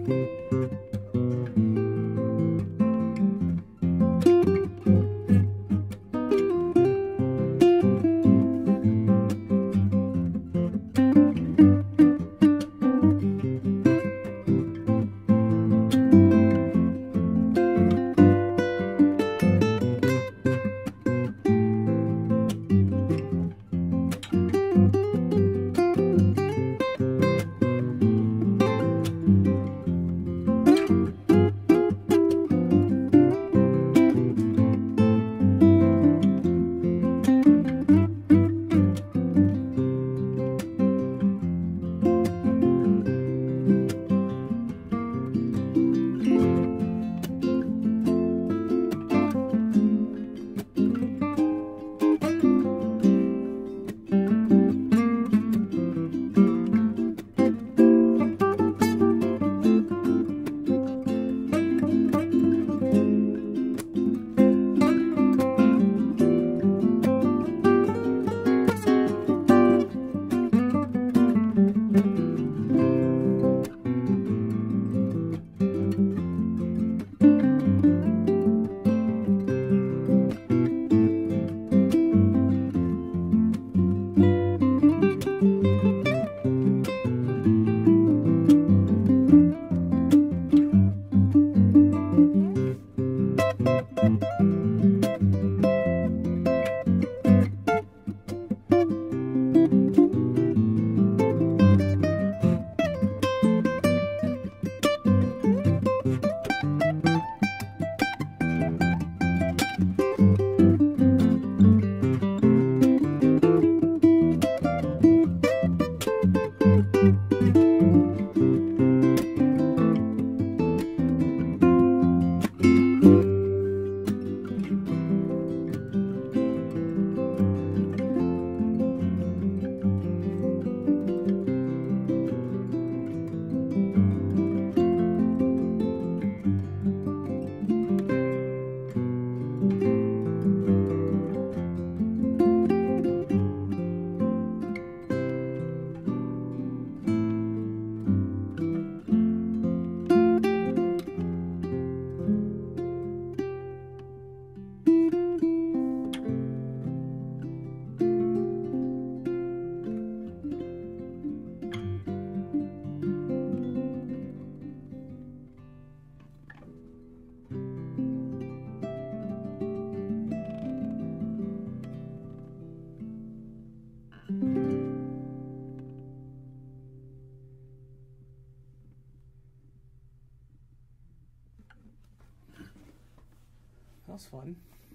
That was fun.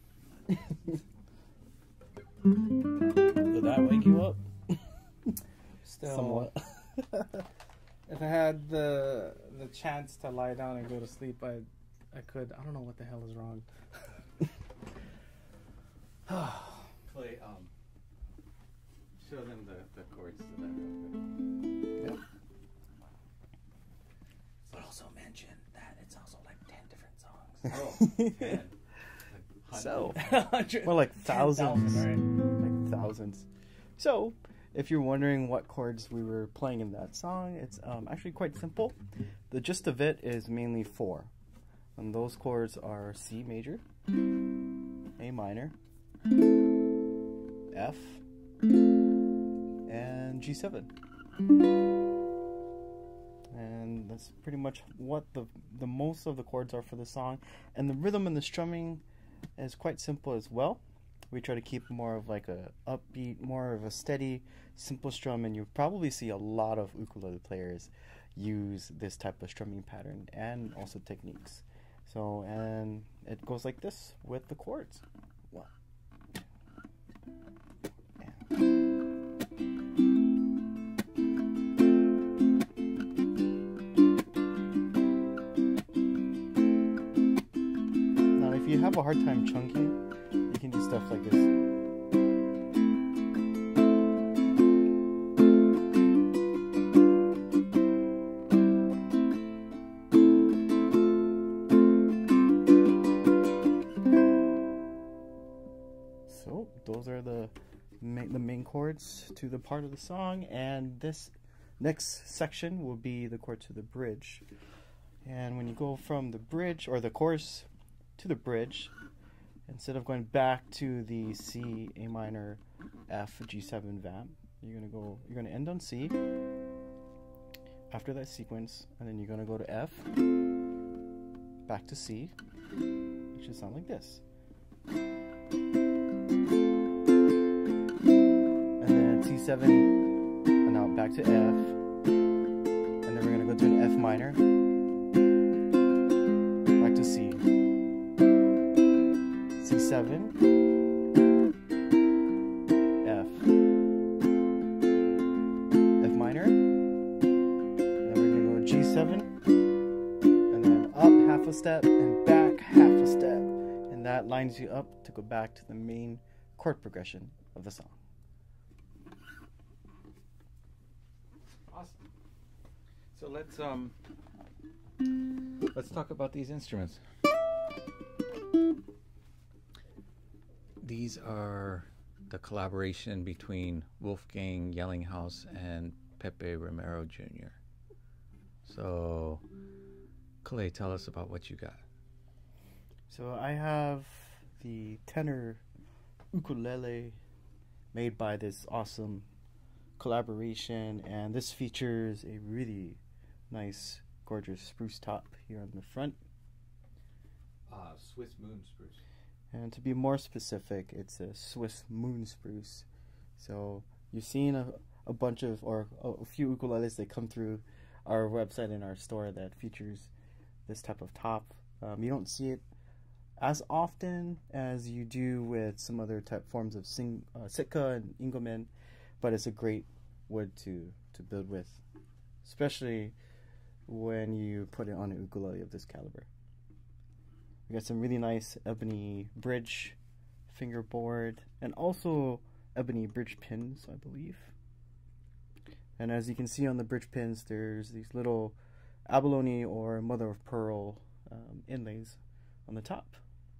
Did that wake you up? Still, Somewhat. if I had the chance to lie down and go to sleep, I could. I don't know what the hell is wrong. Play, show them the chords to that real quick. Yep. So, Also mention that it's also like 10 different songs. oh, man. So, 100. more like 10,000, thousands. right? Like thousands. So, if you're wondering what chords we were playing in that song, it's actually quite simple. The gist of it is mainly 4. And those chords are C major, A minor, F, and G7. And that's pretty much what the most of the chords are for the song. And the rhythm and the strumming is quite simple as well. We try to keep more of like a upbeat, more of a steady, simple strum, and you'll probably see a lot of ukulele players use this type of strumming pattern and also techniques. So, and it goes like this with the chords. One. Now, if you have a hard time chunking, you can do stuff like this. So those are the main chords to the part of the song, and this next section will be the chord to the bridge. And when you go from the bridge or the chorus to the bridge, instead of going back to the C, A minor, F, G7 vamp, you're gonna end on C after that sequence, and then you're gonna go to F, back to C, which should sound like this. And then C7, and now back to F, and then we're gonna go to an F minor, back to C, C7, F, F minor, and then we're gonna go G7, and then up half a step and back half a step, and that lines you up to go back to the main chord progression of the song. Awesome. So let's talk about these instruments. These are the collaboration between Wolfgang Yellinghaus and Pepe Romero Jr. So, Clay, tell us about what you got. So I have the tenor ukulele made by this awesome collaboration, and this features a really nice, gorgeous spruce top here on the front. Swiss moon spruce. And to be more specific, it's a Swiss moon spruce. So you've seen a bunch of, or a few ukuleles that come through our website and our store that features this type of top. You don't see it as often as you do with some other type forms of Sitka and Engelmann, but it's a great wood to build with, especially when you put it on an ukulele of this caliber. We got some really nice ebony bridge fingerboard and also ebony bridge pins, I believe. And as you can see on the bridge pins, there's these little abalone or mother of pearl inlays on the top.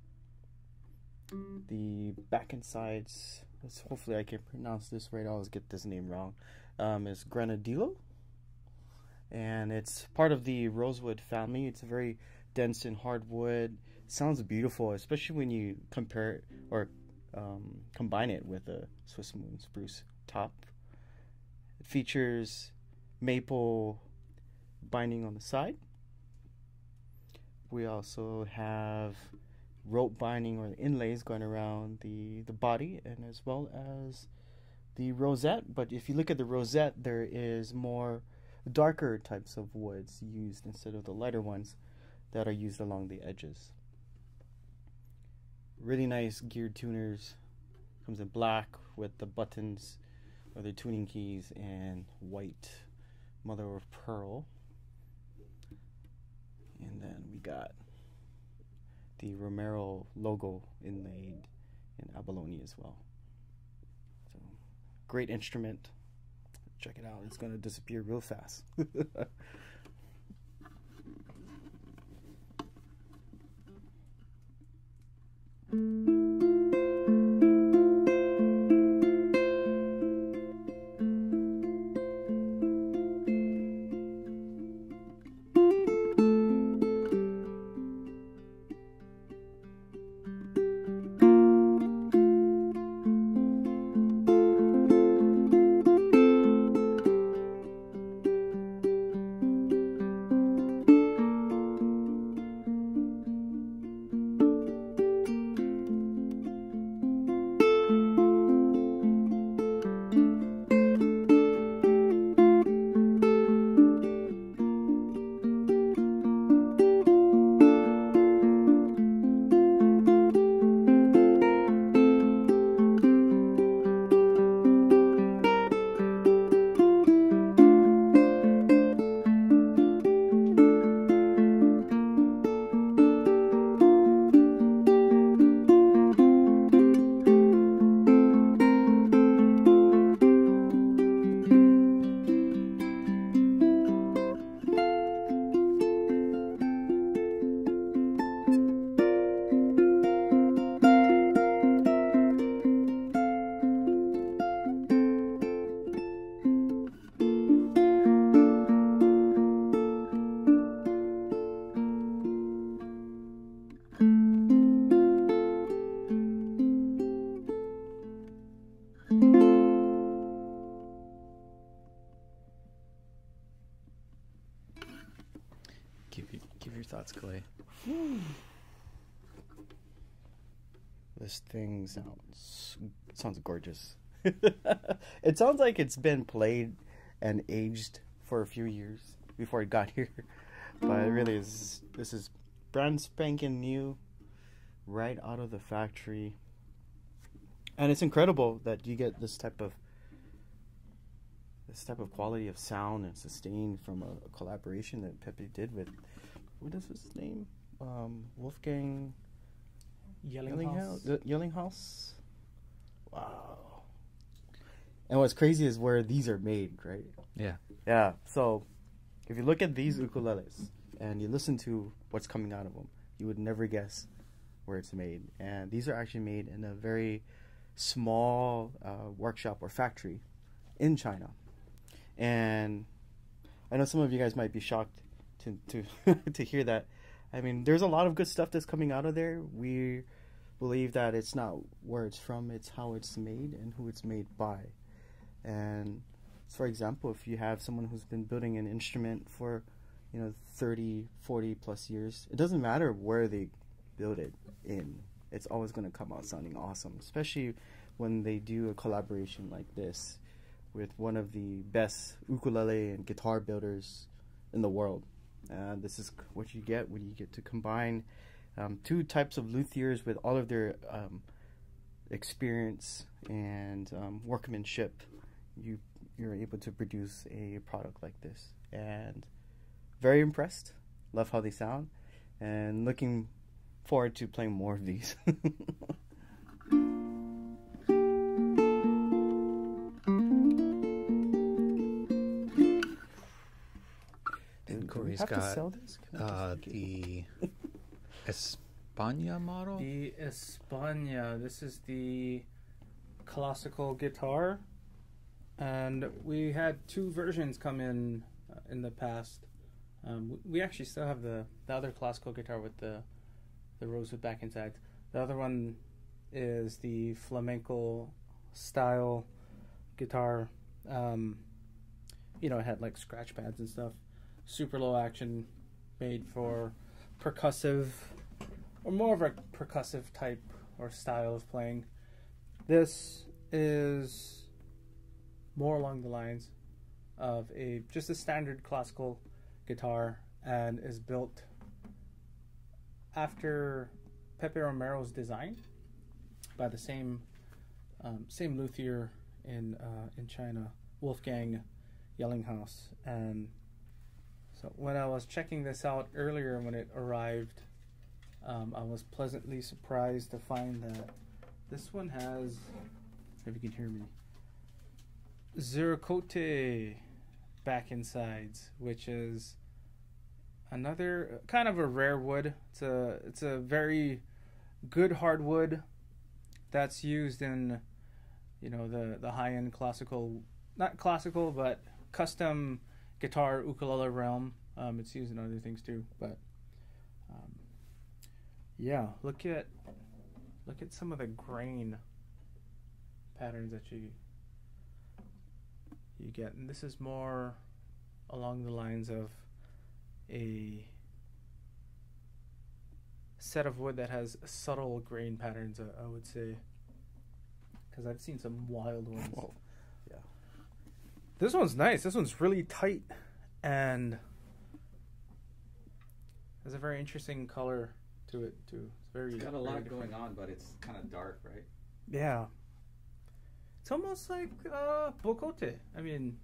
The back and sides, hopefully I can pronounce this right, I always get this name wrong, is Granadillo. And it's part of the rosewood family. It's a very dense and hard wood. Sounds beautiful, especially when you compare it or combine it with a Swiss moon spruce top. It features maple binding on the side. We also have rope binding or inlays going around the body, and as well as the rosette. But if you look at the rosette, there is more darker types of woods used instead of the lighter ones that are used along the edges. Really nice geared tuners. Comes in black with the buttons or the tuning keys, and white mother of pearl. And then we got the Romero logo inlaid in abalone as well. So, great instrument. Check it out. It's going to disappear real fast. your thoughts, Clay? This thing sounds gorgeous. It sounds like it's been played and aged for a few years before it got here, but it really is. This is brand spanking new, right out of the factory, and it's incredible that you get this type of quality of sound and sustain from a collaboration that Pepe did with, what is his name? Wolfgang Yellinghaus. Wow. And what's crazy is where these are made, right? Yeah. Yeah. So if you look at these ukuleles and you listen to what's coming out of them, you would never guess where it's made. And these are actually made in a very small workshop or factory in China. And I know some of you guys might be shocked to to hear that. I mean, there's a lot of good stuff that's coming out of there. We believe that it's not where it's from, it's how it's made and who it's made by. And for example, if you have someone who's been building an instrument for, 30, 40 plus years, it doesn't matter where they build it in. It's always going to come out sounding awesome, especially when they do a collaboration like this with one of the best ukulele and guitar builders in the world. This is what you get when you get to combine two types of luthiers with all of their experience and workmanship. You're able to produce a product like this, and very impressed. Love how they sound, and looking forward to playing more of these. And Corey's have to got sell this? Can I just the España model. The España. This is the classical guitar, and we had two versions come in the past. We actually still have the other classical guitar with the rosewood back inside. The other one is the flamenco style guitar. It had like scratch pads and stuff. Super low action, made for percussive, or more of a percussive type or style of playing. This is more along the lines of just a standard classical guitar, and is built after Pepe Romero's design by the same luthier in China, Wolfgang Yellinghaus. And so when I was checking this out earlier when it arrived, I was pleasantly surprised to find that this one has, if you can hear me, Ziricote back insides, which is another kind of a rare wood. It's a very good hardwood that's used in the high-end classical, not classical, but custom guitar ukulele realm. It's used in other things too, but yeah, look at some of the grain patterns that you get, and this is more along the lines of a set of wood that has subtle grain patterns, I would say, because I've seen some wild ones. Whoa. Yeah. This one's nice. This one's really tight and has a very interesting color to it too. It's got a lot different. going on, but it's kind of dark, right? Yeah. It's almost like Bocote. I mean,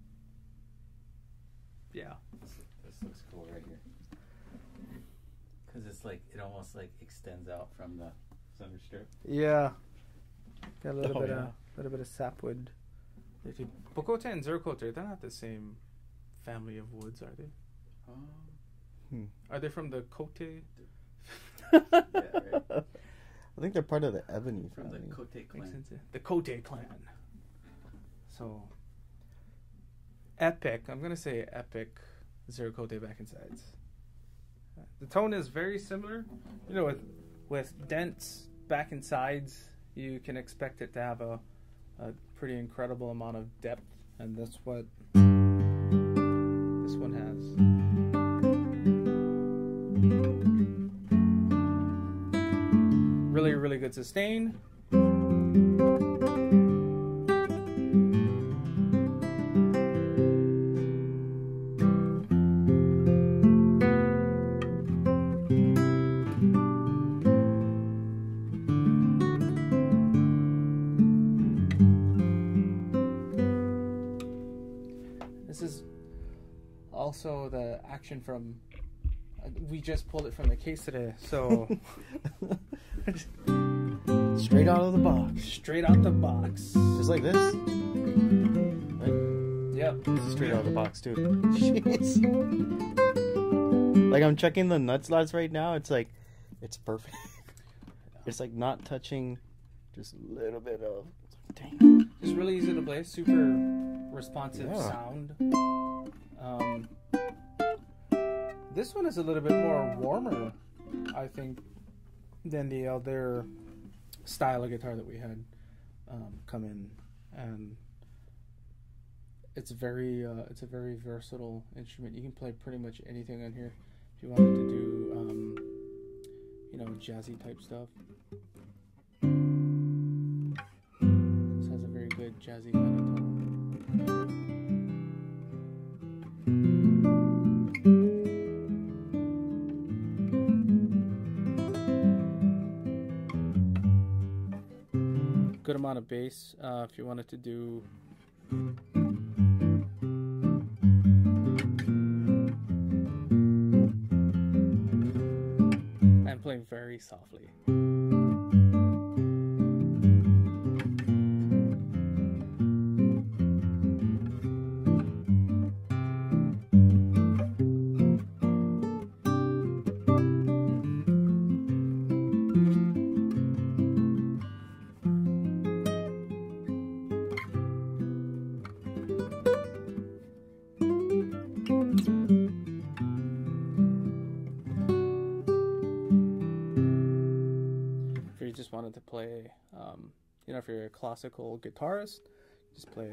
yeah. This looks cool right here. Because it's like, it almost like extends out from the center strip. Yeah. Got a little Oh, bit of sapwood. Bocote and Ziricote, they're not the same family of woods, are they? Are they from the Cote? Yeah, right. I think they're part of the ebony From family. the Cote Makes clan. sense, yeah. The Cote clan. So, epic. I'm going to say epic Ziricote back insides. The tone is very similar. With dense back and sides, you can expect it to have a pretty incredible amount of depth, and that's what this one has. Really, really good sustain. This is also the action from. We just pulled it from the case today, so Straight out of the box. straight out the box. Just like this. Right? Yep. This is straight out of the box, too. Jeez. Like, I'm checking the nut slots right now. It's like, it's perfect. It's like not touching just a little bit of. Dang. It's really easy to play. Super responsive Yeah. sound. This one is a little bit more warmer, I think, than the other style of guitar that we had come in, and it's a very versatile instrument. You can play pretty much anything on here. If you wanted to do, jazzy type stuff. This has a very good jazzy kind of tone. Good amount of bass if you wanted to do I'm playing very softly. If you just wanted to play, if you're a classical guitarist, just play.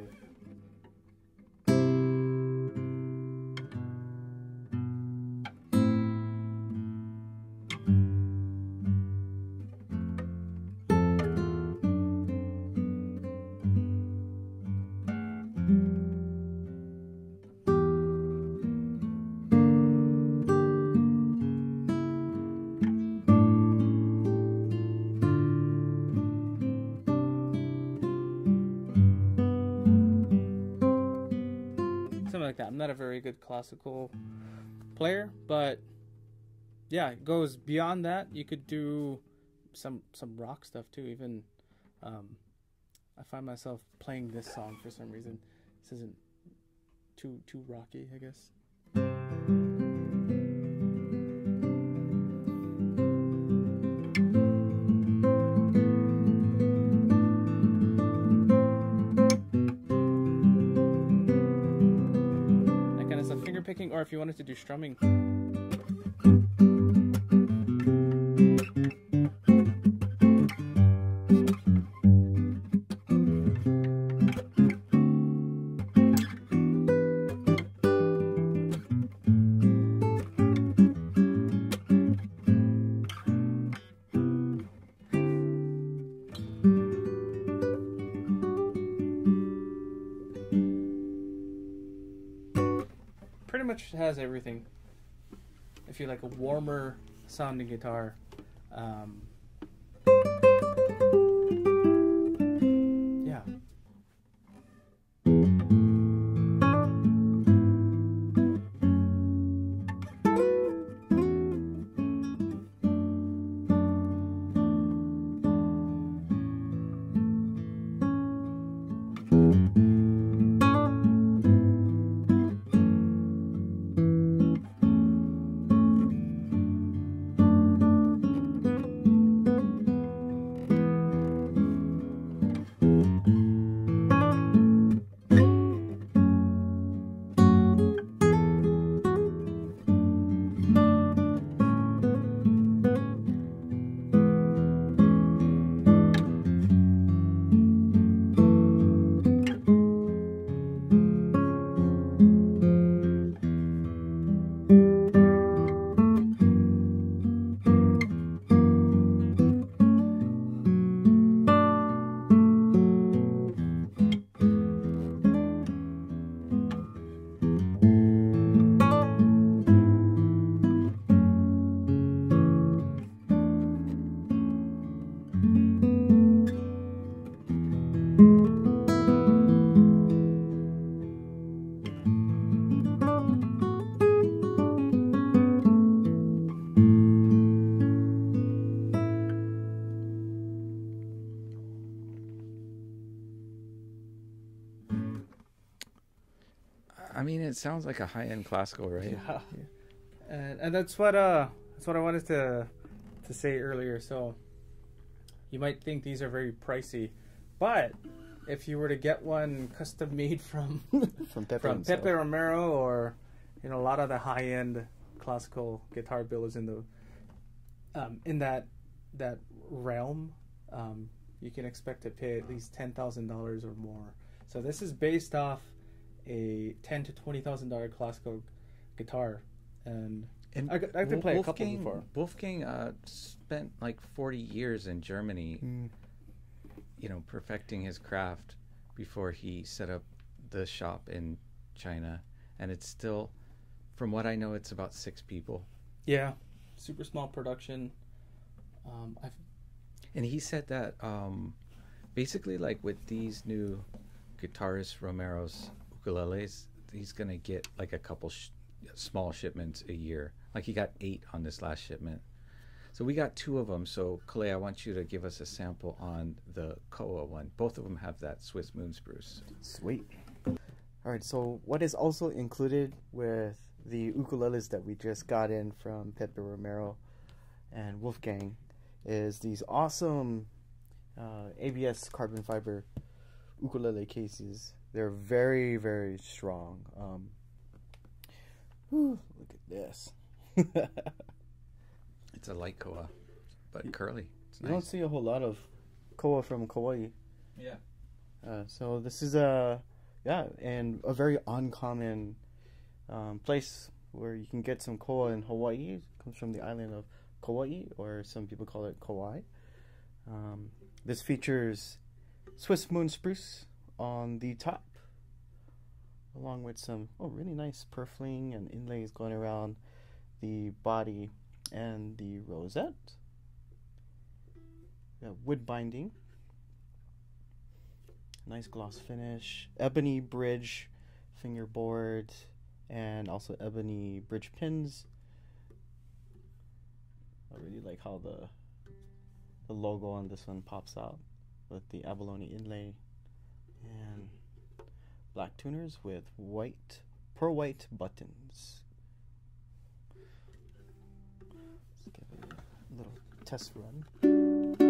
Something like that. I'm not a very good classical player, but yeah, it goes beyond that. You could do some rock stuff too. Even I find myself playing this song for some reason. This isn't too rocky, I guess. That kind of stuff. Finger picking, or if you wanted to do strumming. Pretty much has everything. If you like a warmer sounding guitar, yeah. it sounds like a high-end classical, right? Yeah. And that's what I wanted to say earlier. So you might think these are very pricey, but if you were to get one custom made from Pepe Romero, or a lot of the high end classical guitar builders in that realm, you can expect to pay at least $10,000 or more. So this is based off a $10,000 to $20,000 classical guitar, and I could play a couple before. Wolfgang spent like 40 years in Germany, perfecting his craft before he set up the shop in China, and it's still, from what I know, it's about 6 people. Yeah, super small production. And he said that basically, like with these new guitarist Romero's ukuleles, he's gonna get like a couple small shipments a year. Like he got 8 on this last shipment. So we got 2 of them. So Clay, I want you to give us a sample on the Koa one. Both of them have that Swiss moon spruce. Sweet. All right. So what is also included with the ukuleles that we just got in from Pepe Romero and Wolfgang is these awesome ABS carbon fiber ukulele cases. They're very, very strong. Look at this. It's a light Koa, but curly. It's You nice. don't see a whole lot of Koa from Kauai. Yeah. So this is and a very uncommon place where you can get some Koa in Hawaii. It comes from the island of Kauai, or some people call it Kauai. This features Swiss moon spruce on the top, along with some really nice purfling and inlays going around the body and the rosette. Wood binding, nice gloss finish, ebony bridge fingerboard, and also ebony bridge pins. I really like how the logo on this one pops out with the abalone inlay, and black tuners with pearl white buttons. Let's give it a little test run.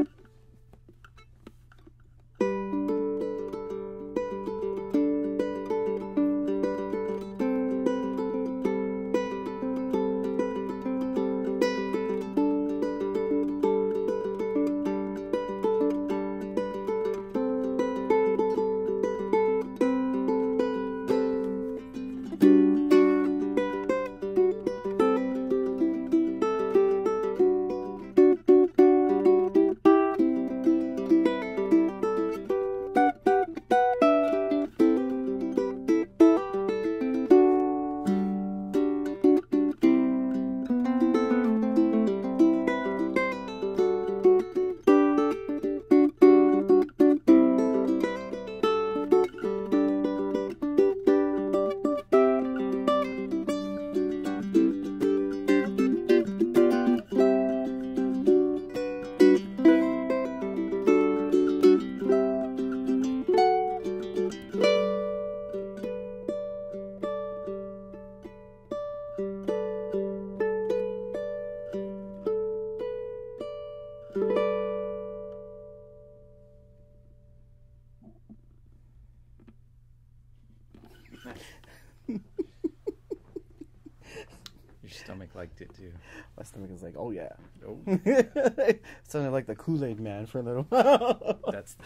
Your stomach liked it too. My stomach is like, oh yeah. Oh, Sounded like the Kool-Aid Man for a little while. that's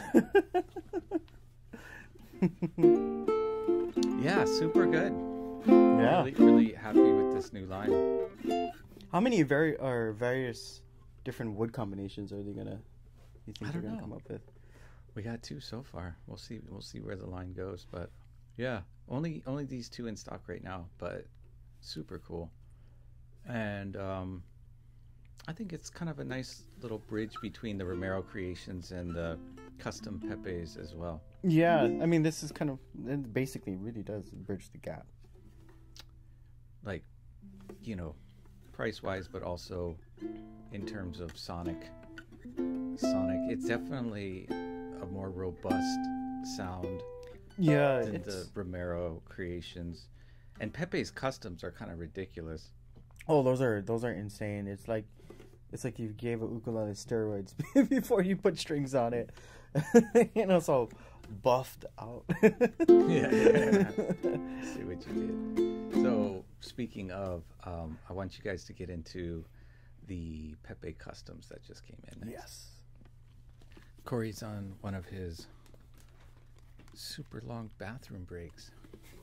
yeah, super good. Yeah. Really, really happy with this new line. How many various different wood combinations are they gonna? You think I they're don't gonna know. come up with? We got 2 so far. We'll see where the line goes, but yeah, only these 2 in stock right now, but super cool. And I think it's kind of a nice little bridge between the Romero creations and the custom Pepe's as well. Yeah, I mean, this is it basically really does bridge the gap. Like, price wise, but also in terms of sonic, it's definitely a more robust sound Yeah, than the Romero creations. And Pepe's customs are kind of ridiculous. Oh, those are insane. It's like you gave a ukulele steroids before you put strings on it. You know, so buffed out. Yeah. See what you did. So speaking of, I want you guys to get into the Pepe customs that just came in next. Yes. Corey's on one of his super long bathroom breaks.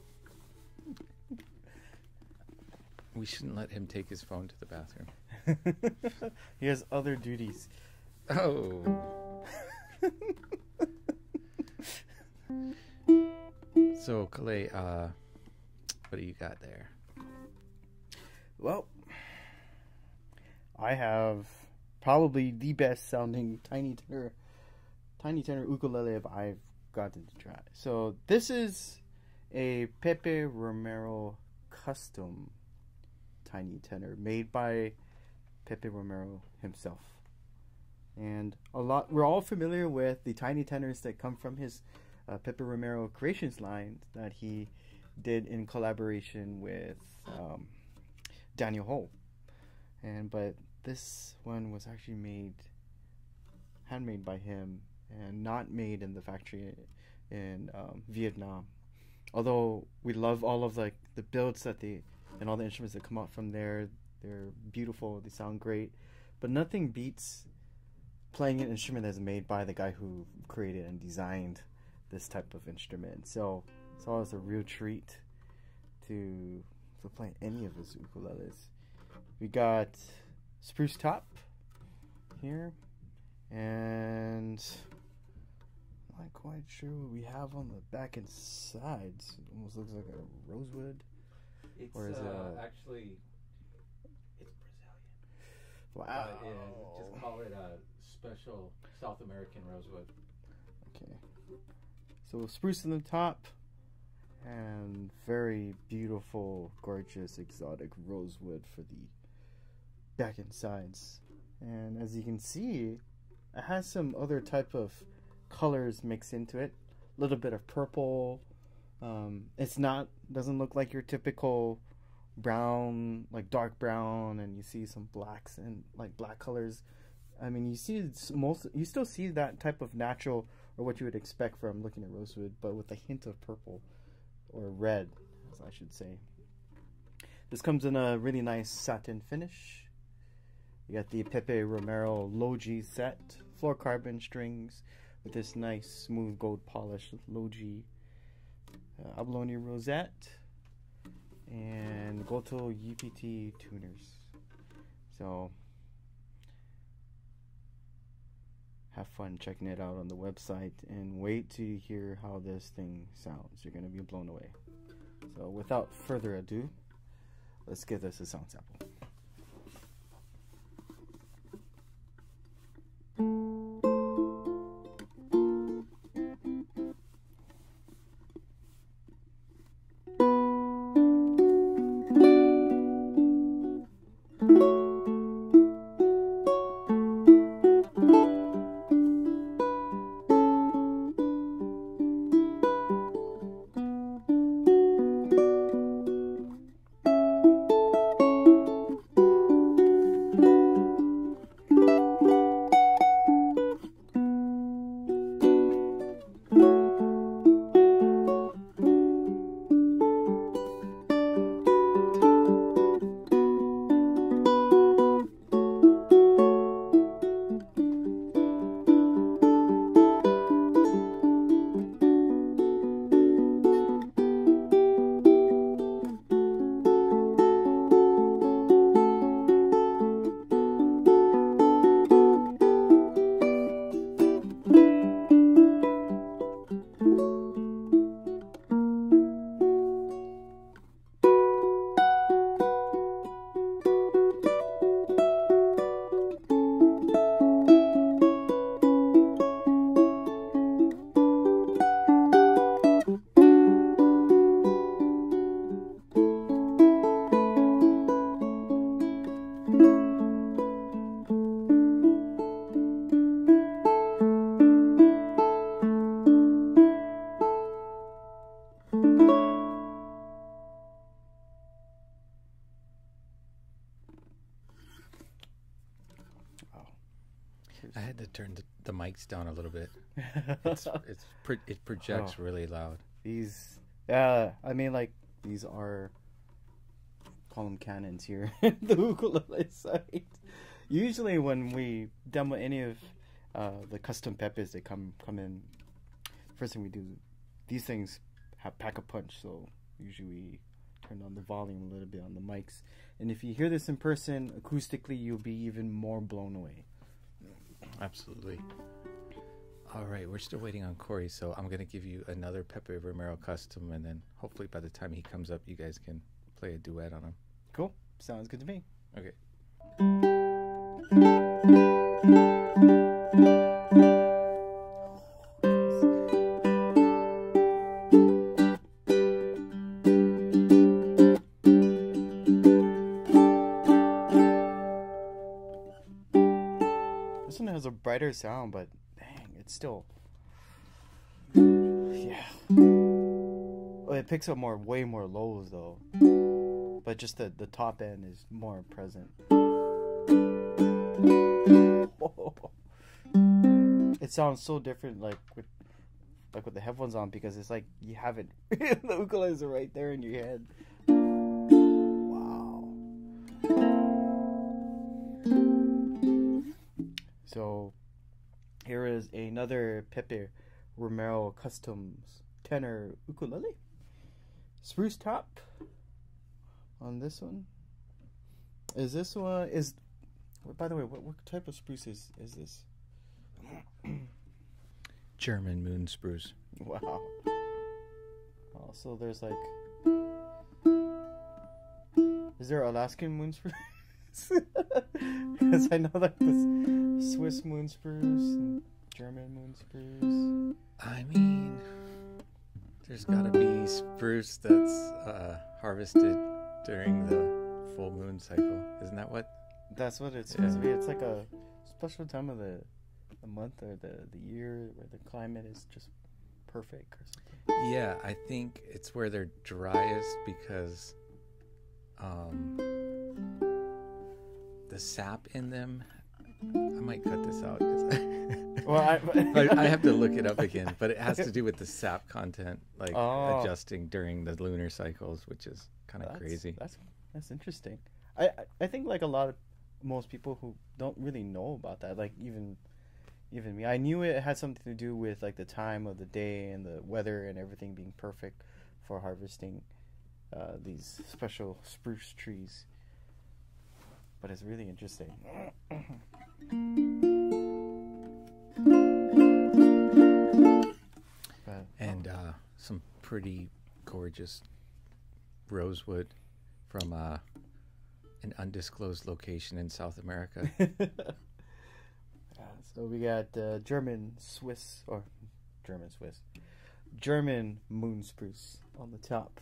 We shouldn't let him take his phone to the bathroom. He has other duties. Oh. So, Calais, what do you got there? Well, I have probably the best sounding tiny tenor ukulele I've gotten to try. So this is a Pepe Romero custom tiny tenor made by Pepe Romero himself. And we're all familiar with the tiny tenors that come from his Pepe Romero Creations line that he did in collaboration with Daniel Ho. But this one was actually handmade by him and not made in the factory in Vietnam. Although we love all of the builds and all the instruments that come out from there. They're beautiful, they sound great, but nothing beats playing an instrument that's made by the guy who created and designed this type of instrument. So it's always a real treat to play any of his ukuleles. We got spruce top here, and I'm not quite sure what we have on the back and sides. It almost looks like a rosewood. It's Or is it actually, it's Brazilian. Wow. Just call it a special South American rosewood. Okay. So spruce in the top, and very beautiful, gorgeous, exotic rosewood for the back and sides. And as you can see, it has some other type of colors mixed into it. A little bit of purple. Doesn't look like your typical brown, like dark brown, and you see some blacks and like black colors. I mean, you still see that type of natural, or what you would expect from looking at rosewood, but with a hint of purple or red, as I should say. This comes in a really nice satin finish. You got the Pepe Romero Low-G set, fluorocarbon strings with this nice smooth gold polish Low-G abalone rosette, and Goto UPT tuners. So have fun checking it out on the website, and wait to hear how this thing sounds. You're going to be blown away. So without further ado, let's give this a sound sample. speakers. I had to turn the mics down a little bit. It projects really loud. These, I mean, like, these are, call them cannons here, the ukulele side. Usually when we demo any of the custom pepes that come in, first thing we do, these things pack a punch, so usually we turn on the volume a little bit on the mics. And if you hear this in person, acoustically, you'll be even more blown away. Absolutely. All right, we're still waiting on Corey, so I'm going to give you another Pepe Romero custom, and then hopefully by the time he comes up, you guys can play a duet on him. Cool. Sounds good to me. Okay. This one has a brighter sound, but dang, it's still, yeah. Oh, it picks up way more lows though, but just the top end is more present. It sounds so different, like with the headphones on, because it's like you have it. The ukuleles are right there in your head. Wow. So here is another Pepe Romero Customs tenor ukulele. Spruce top on this one. Is this one is? By the way, what type of spruce is this? German moon spruce. Wow. Oh, so there's like, is there Alaskan moon spruce? Because I know like this Swiss moon spruce and German moon spruce. I mean, there's got to be spruce that's harvested during the full moon cycle. Isn't that what? That's what it's supposed to be. It's like a special time of the month or the year where the climate is just perfect or something. Yeah, I think it's where they're driest because the sap in them. I might cut this out because Well, I have to look it up again, but it has to do with the sap content, like adjusting during the lunar cycles, which is kind of crazy. That's interesting. I think like most people who don't really know about that, like even me, I knew it had something to do with like the time of the day and the weather and everything being perfect for harvesting these special spruce trees. But it's really interesting. And some pretty gorgeous rosewood from an undisclosed location in South America. So we got German moon spruce on the top.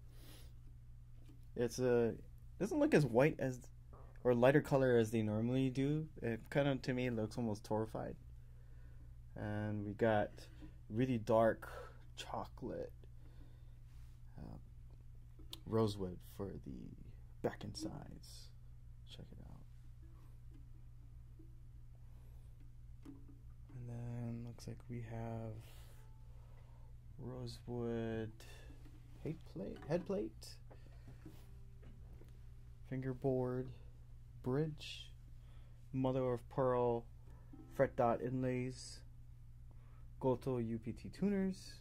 It's doesn't look as white as or lighter color as they normally do. It kind of, to me, looks almost torrified. And we got really dark chocolate rosewood for the back and sides. Check it out. And then looks like we have rosewood head plate, fingerboard, bridge, mother of pearl fret dot inlays, Goto UPT tuners,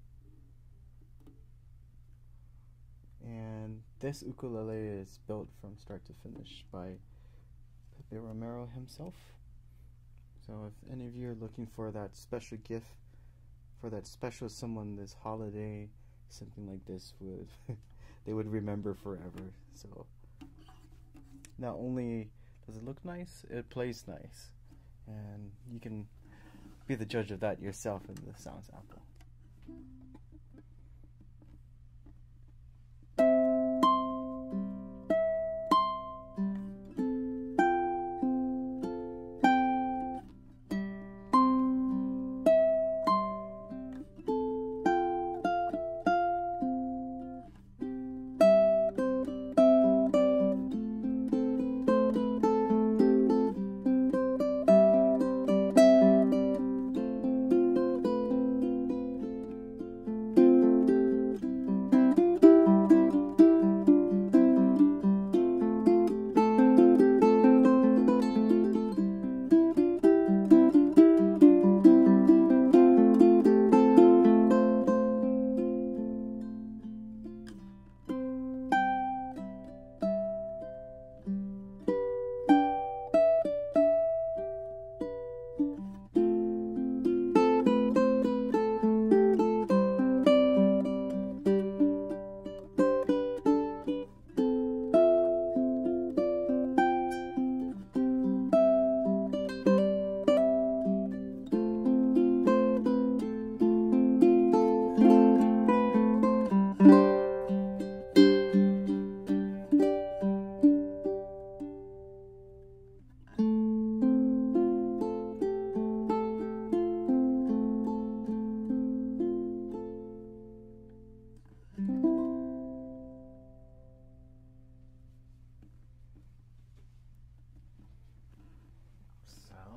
and this ukulele is built from start to finish by Pepe Romero himself. So if any of you are looking for that special gift for that special someone this holiday, something like this would they would remember forever. So not only does it look nice, it plays nice, and you can be the judge of that yourself in the sound sample.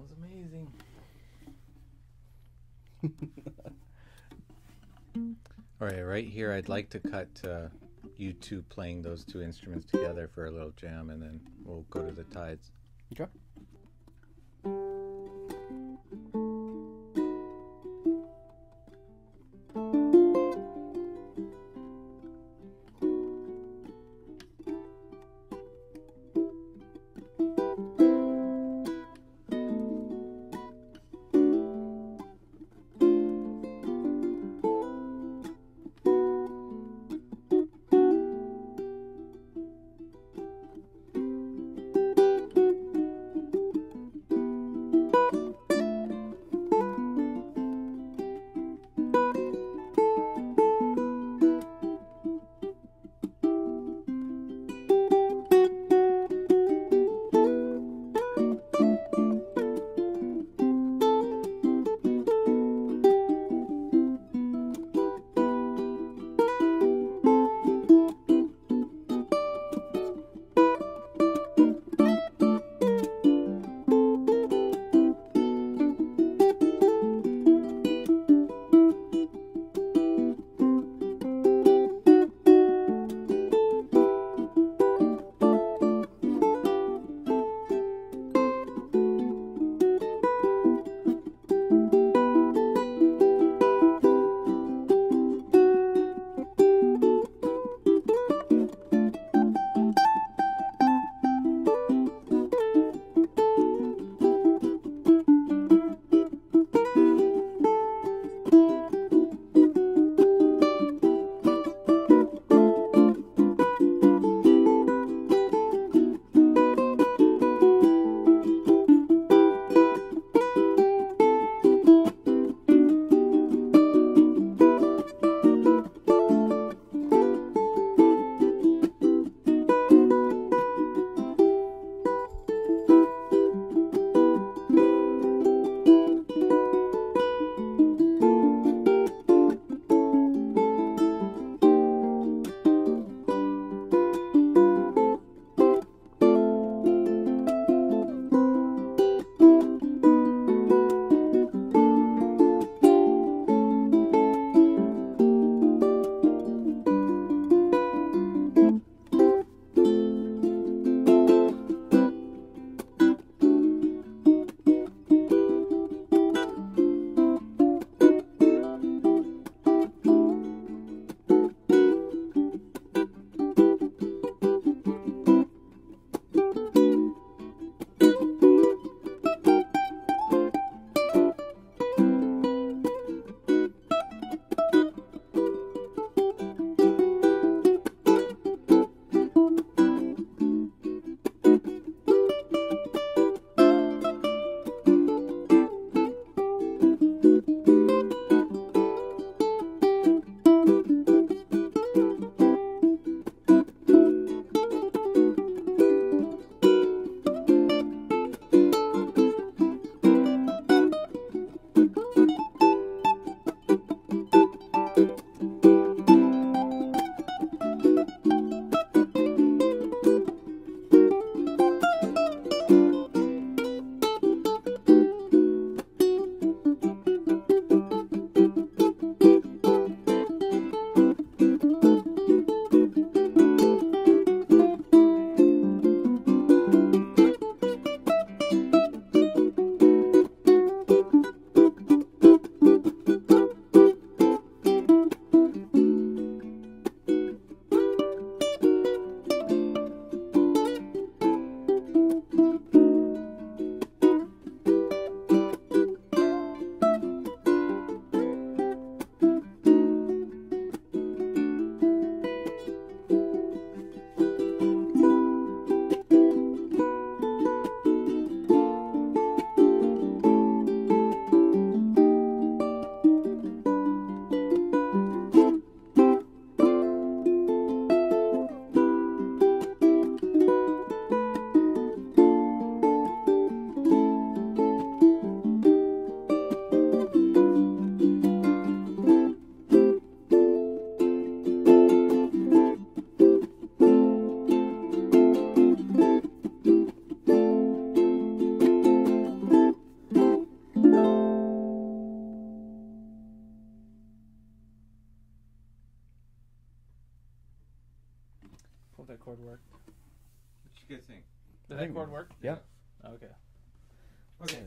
was amazing. All right, right here, I'd like to cut you two playing those two instruments together for a little jam, and then we'll go to the tides. Okay. worked. What you guys think? Did I that think- chord work? Yeah. Okay. Okay.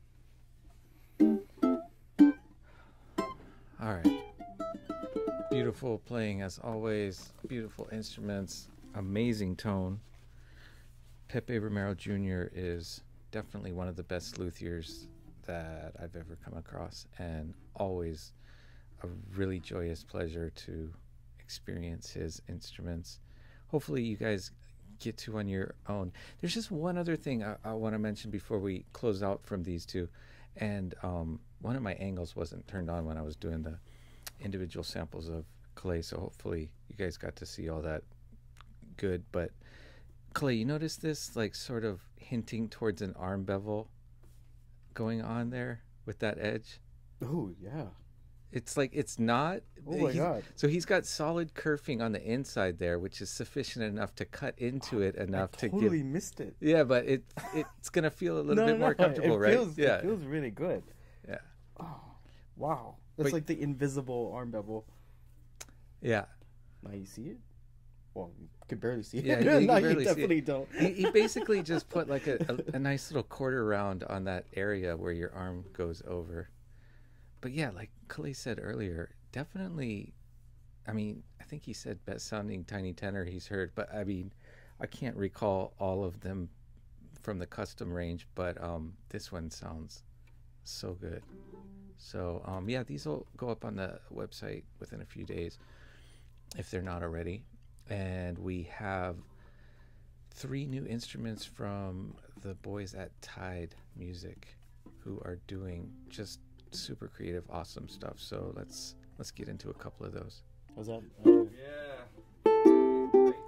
Good. All right. Beautiful playing as always. Beautiful instruments. Amazing tone. Pepe Romero Jr. is definitely one of the best luthiers that I've ever come across, and always a really joyous pleasure to experience his instruments. Hopefully you guys get to on your own. There's just one other thing I want to mention before we close out from these two, and one of my angles wasn't turned on when I was doing the individual samples of Calais, so hopefully you guys got to see all that good. But Calais, you notice this like sort of hinting towards an arm bevel going on there with that edge? Oh yeah. It's like it's not. Oh my God. So he's got solid kerfing on the inside there, which is sufficient enough to cut into it enough I to totally give. missed it. Yeah, but it's gonna feel a little bit more comfortable, right? It feels really good. Yeah. Oh, wow. It's But- like the invisible arm bevel. Yeah. Now you see it? Well, you can barely see it. Yeah, you Now can barely you see it. definitely don't. He basically just put like a nice little quarter round on that area where your arm goes over. But yeah, like Calais said earlier, definitely, I mean, I think he said best sounding tiny tenor he's heard, but I mean, I can't recall all of them from the custom range, but this one sounds so good. So yeah, these will go up on the website within a few days if they're not already. And we have 3 new instruments from the boys at Tide Music, who are doing just super creative, awesome stuff. So let's get into a couple of those. Was that? Yeah.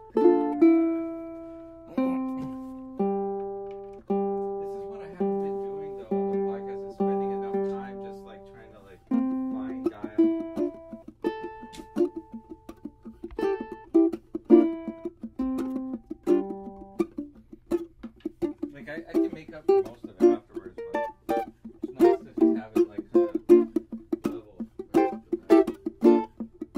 This is what I haven't been doing though on the podcast, is spending enough time just like trying to like fine dial. Like I can make up for most of it afterwards, but it's nice to just have it like kind of level right off the bat.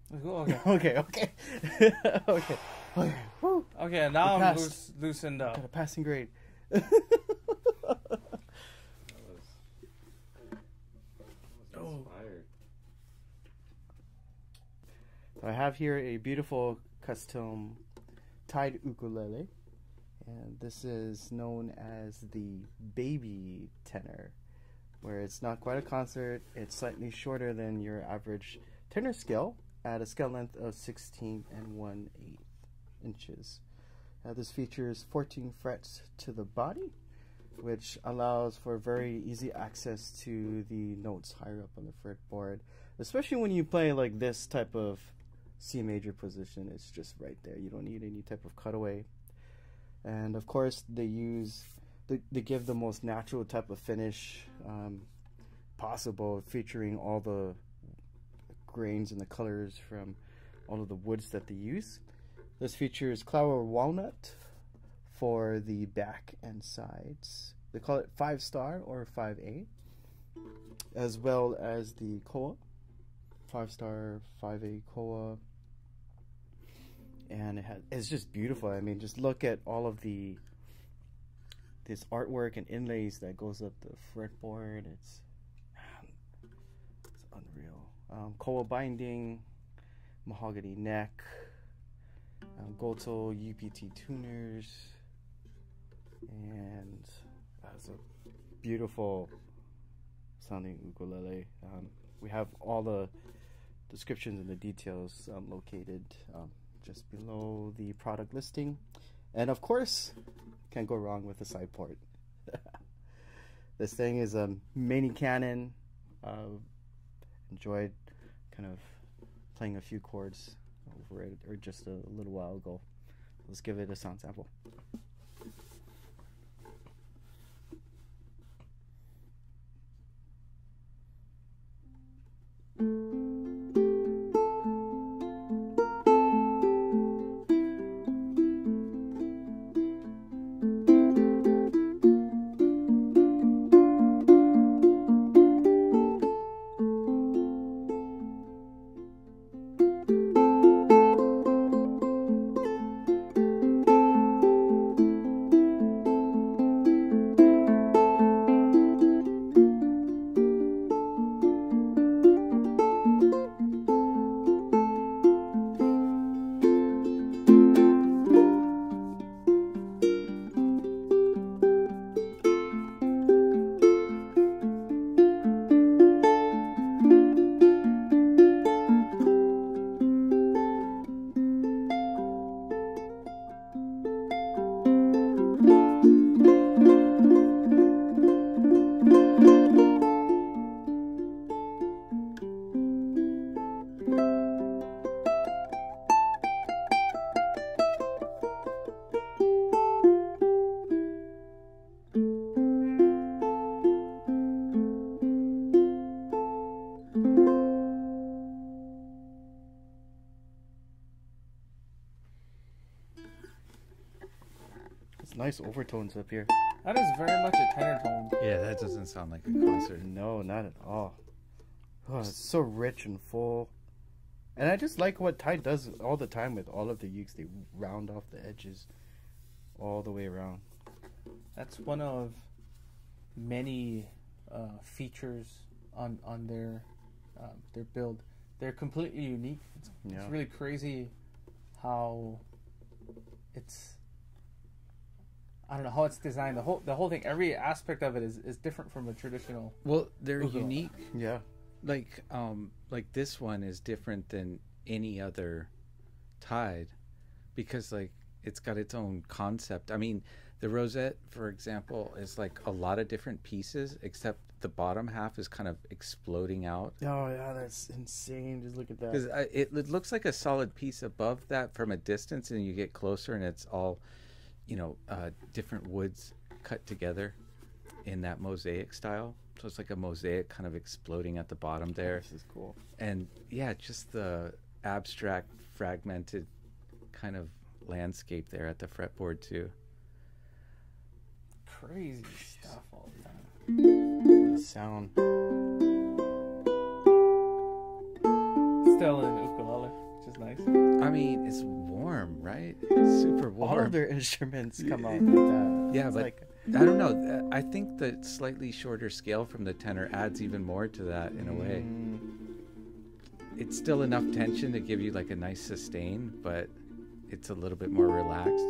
Okay. Okay, okay. Okay. Okay. Woo. Okay, now We I'm passed. loosened Got a up. passing grade. Oh. I have here a beautiful custom tied ukulele, and this is known as the baby tenor, where it's not quite a concert. It's slightly shorter than your average tenor scale at a scale length of 16 and 1/8 inches. This features 14 frets to the body, which allows for very easy access to the notes higher up on the fretboard, especially when you play like this type of C major position. It's just right there. You don't need any type of cutaway. And of course, they give the most natural type of finish possible, featuring all the grains and the colors from all of the woods that they use. This features cloud walnut for the back and sides. They call it 5-star or 5A, as well as the koa, 5-star, 5A koa. And it's just beautiful. I mean, just look at all of this artwork and inlays that goes up the fretboard. It's unreal. Koa binding, mahogany neck, Goto UPT tuners, and that's a beautiful sounding ukulele. We have all the descriptions and the details located just below the product listing, and of course, can't go wrong with the side port. This thing is a mini Canon. Enjoyed kind of playing a few chords over it, or just a little while ago. Let's give it a sound sample. Nice overtones up here. That is very much a tenor tone. Yeah, that doesn't sound like a concert. No, not at all. Oh, it's so rich and full. And I just like what Ty does all the time with all of the ukes. They round off the edges all the way around. That's one of many features on their build. They're completely unique. It's really crazy how it's, I don't know how it's designed. The whole thing, every aspect of it is different from a traditional. Well, they're ukulele. unique. Yeah. Like this one is different than any other Tide because like it's got its own concept. I mean, the rosette, for example, is like a lot of different pieces, except the bottom half is kind of exploding out. Oh yeah, that's insane. Just look at that. Because it looks like a solid piece above that from a distance, and you get closer, and it's all, different woods cut together in that mosaic style. So it's like a mosaic kind of exploding at the bottom there. This is cool. And yeah, just the abstract, fragmented kind of landscape there at the fretboard too. Crazy stuff all the time. The sound. Still an ukulele. which is nice. I mean, it's warm, right? It's super All warm. of their instruments come out like that. Yeah, It's but like, I don't know. I think the slightly shorter scale from the tenor adds even more to that in a way. It's still enough tension to give you like a nice sustain, but it's a little bit more relaxed.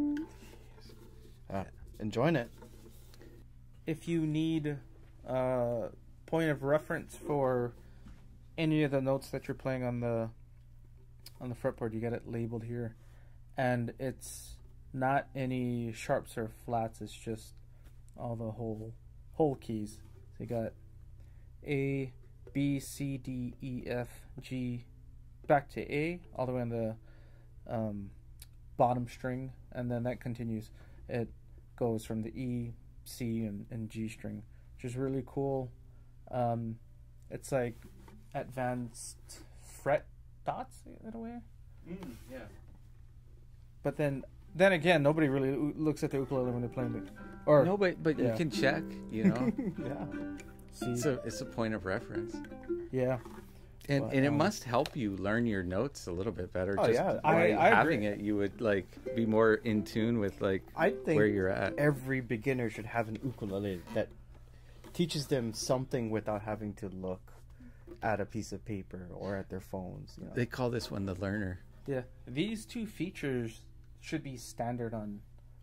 enjoying it. If you need a point of reference for any of the notes that you're playing on the fretboard, you get it labeled here, and it's not any sharps or flats. It's just all the whole keys. So you got A, B, C, D, E, F, G, back to A, all the way on the bottom string, and then that continues. It goes from the E, C, and G string, which is really cool. It's like advanced fret dots in a way. Yeah. But then again, nobody really looks at the ukulele when they're playing it. Or No, but Yeah. you can check, you know. Yeah. see, It's a point of reference. yeah. And But, it must help you learn your notes a little bit better. Oh, Just yeah. by I having agree. it, you would like be more in tune with like I think where you're at. every beginner should have an ukulele that teaches them something without having to look at a piece of paper or at their phones. You know? They call this one the learner. Yeah, these two features should be standard on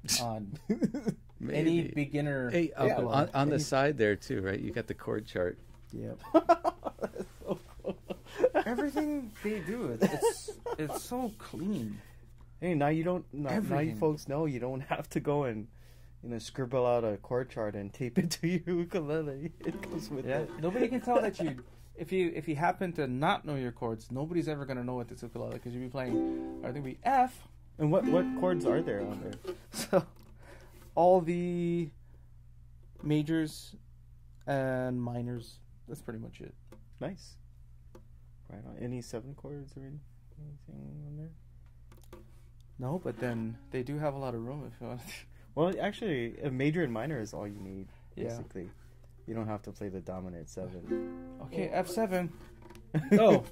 any Maybe. beginner. Hey, Yeah, on the side there too, right? You got the chord chart. Yep. That's so cool. Everything they do, it's so clean. Hey, now you don't. Now you Everything. folks know you don't have to go and scribble out a chord chart and tape it to your ukulele. It comes with Yeah, it. nobody can tell that you. If you happen to not know your chords, nobody's ever gonna know what this ukulele, because you'll be playing. I think be F. And what chords are there on there? So, all the majors and minors. That's pretty much it. Nice. Right on. Any 7 chords or anything on there? No, but then they do have a lot of room if you want. Well, actually, a major and minor is all you need. Yeah. Basically, you don't have to play the dominant 7. Okay, F7. Oh.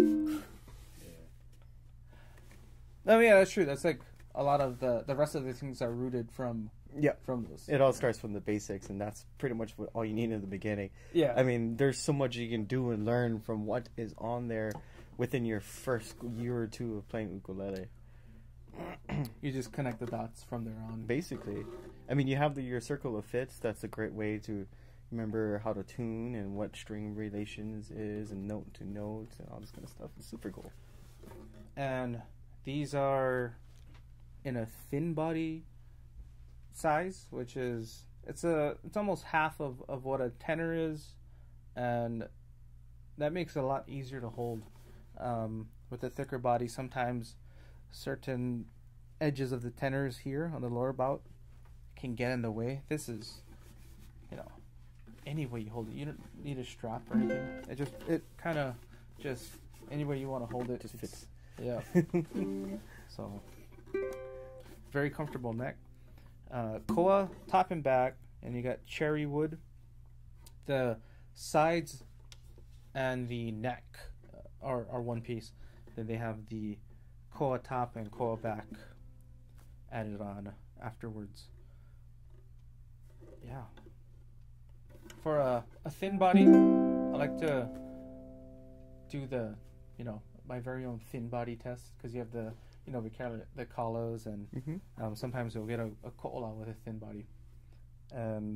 Oh yeah, that's true. That's like a lot of the rest of the things are rooted from Yeah. from those. It all starts from the basics, and that's pretty much what all you need in the beginning. Yeah. I mean, there's so much you can do and learn from what is on there within your first year or two of playing ukulele. You just connect the dots from there on. Basically, I mean, you have your circle of fifths. That's a great way to remember how to tune and what string relations is and note to note and all this kind of stuff. It's super cool. And these are in a thin body size, which is it's almost half of what a tenor is, and that makes it a lot easier to hold. With a thicker body, sometimes certain edges of the tenors here on the lower bout can get in the way. This is, any way you hold it. You don't need a strap or anything. It kind of just any way you want to hold it. Just fits. Yeah. So, very comfortable neck. Koa top and back, and you got cherry wood. The sides and the neck are one piece. Then they have the Koa top and Koa back added on afterwards. Yeah. For a thin body, I like to do my very own thin body test, because you have the the Kalas, and Mm-hmm. sometimes you'll get a Kola with a thin body, and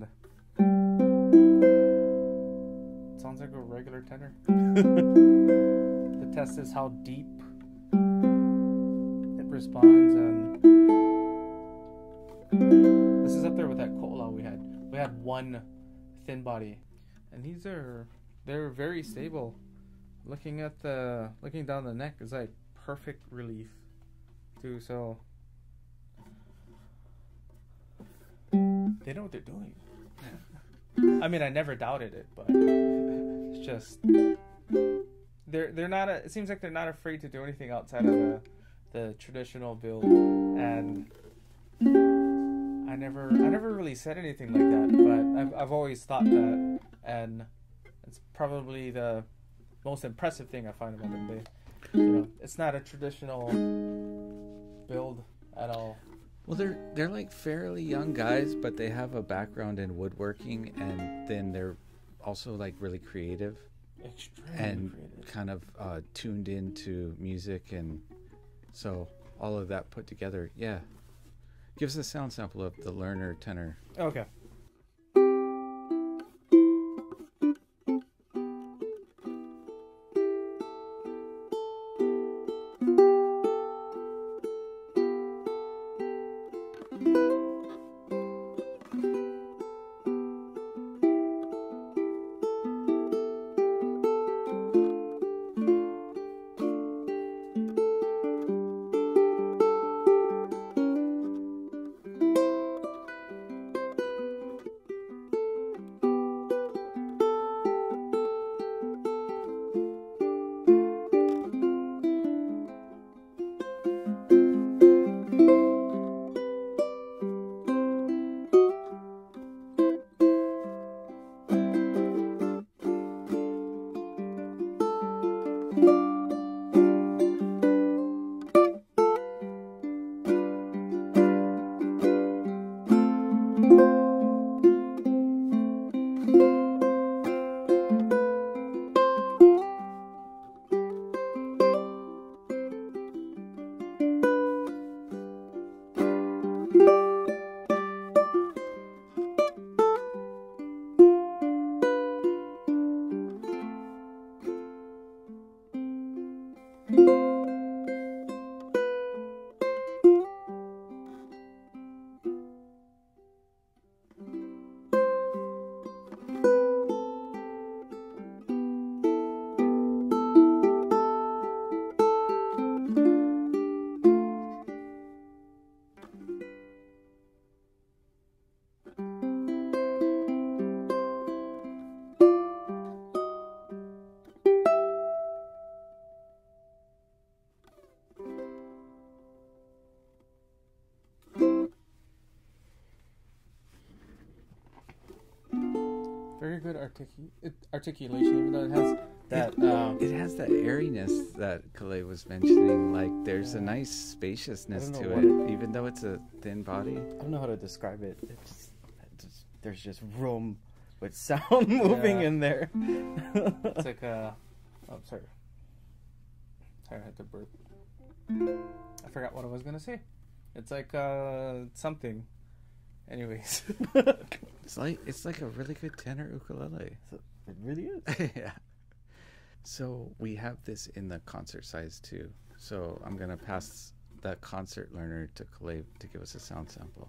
it sounds like a regular tenor. The test is how deep it responds, and this is up there with that Kola we had. We had one thin body, and they're very stable. Looking down the neck is like perfect relief too. So they know what they're doing. I mean, I never doubted it, but it's just they're not. It seems like they're not afraid to do anything outside of the traditional build, and I never really said anything like that. But I've always thought that, and it's probably the most impressive thing I find about them. it's not a traditional build at all. Well, they're like fairly young guys, but they have a background in woodworking, and then they're also like really creative Extremely and creative. kind of tuned into music, and so all of that put together, yeah, gives a sound sample of the Lerner tenor. Okay. Very good articulation, even though it has that. It has that airiness that Calais was mentioning. Like there's a nice spaciousness I don't to know it, what even though it's a thin body. I don't know how to describe it. There's just room with sound moving Yeah. in there. It's like a. Oh, sorry. Sorry, I had to burp. I forgot what I was gonna say. It's like something. Anyways. It's like a really good tenor ukulele. It really is. Yeah. So we have this in the concert size too. So I'm gonna pass that concert learner to Calais to give us a sound sample.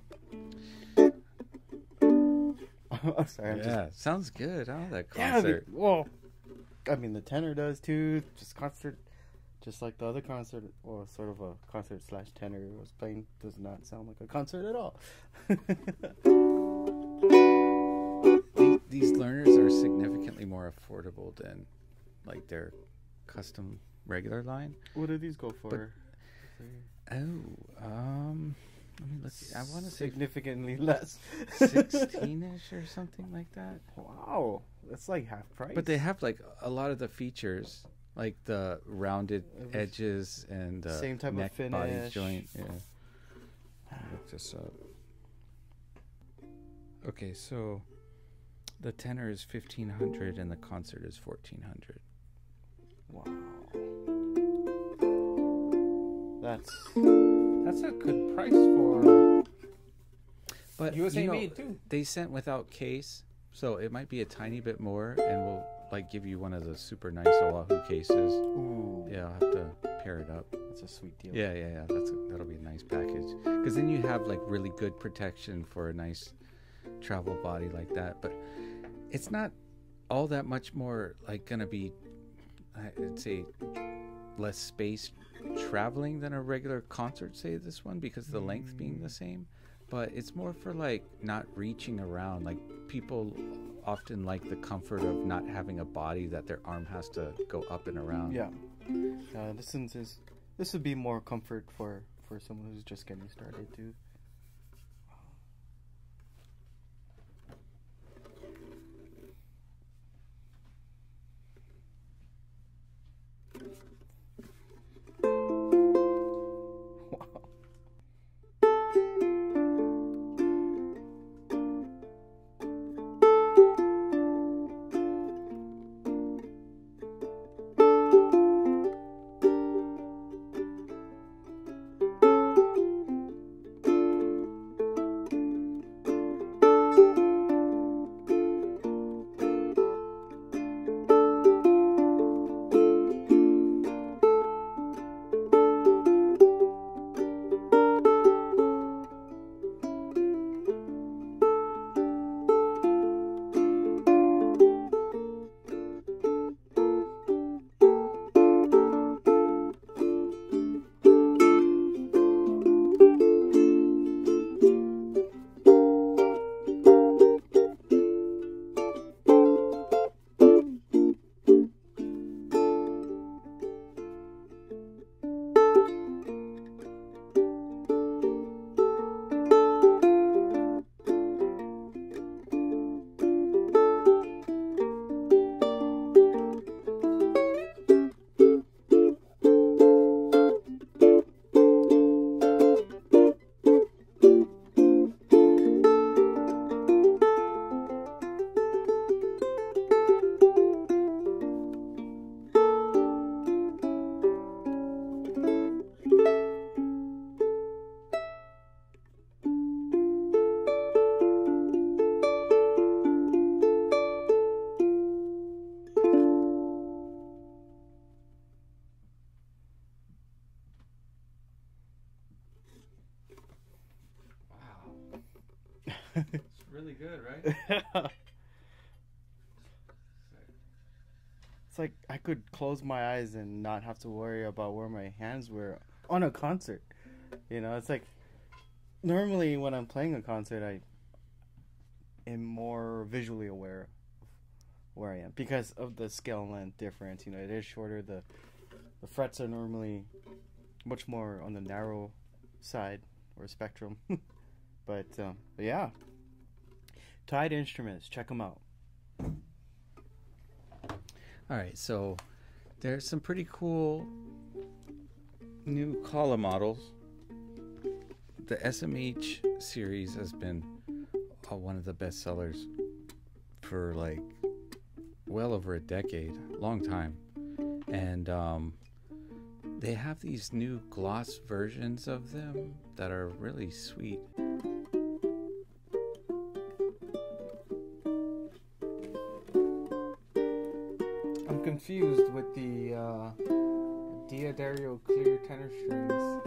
I'm sorry. I'm Yeah, sounds good, huh? That Yeah, concert. well, I mean, the tenor does too. Just concert, just like the other concert, or sort of a concert slash tenor was playing, does not sound like a concert at all. These learners are significantly more affordable than like their custom regular line. What do these go for? Oh, I mean, let's see. I want to say Significantly less. 16ish or something like that. Wow, that's like half price. But they have like a lot of the features, like the rounded edges and the Same type of neck body finish. joint. Yeah. Let me look this up. Okay, so the tenor is 1,500 and the concert is 1,400. Wow, that's That's a good price for But USA you know, made too. they sent without case, so it might be a tiny bit more, and we'll like give you one of the super nice Oahu cases. ooh, Yeah, I'll have to pair it up. that's a sweet deal. Yeah. That'll be a nice package. Because then you have like really good protection for a nice travel body like that. But it's not all that much more like gonna be, I'd say, less space traveling than a regular concert. Say this one because the length being the same. But it's more for like not reaching around. Like people often like the comfort of not having a body that their arm has to go up and around. Yeah. This would be more comfort for someone who's just getting started too. It's really good, right? It's like I could close my eyes and not have to worry about where my hands were on a concert. You know, it's like normally when I'm playing a concert, I am more visually aware of where I am because of the scale length difference. You know, it is shorter. The frets are normally much more on the narrow side or spectrum. but yeah, Tide Instruments, check them out. All right, so there's some pretty cool new Kala models. The SMH series has been one of the best sellers for like well over a decade, long time. And they have these new gloss versions of them that are really sweet. I'm confused with the Diodario clear tenor strings.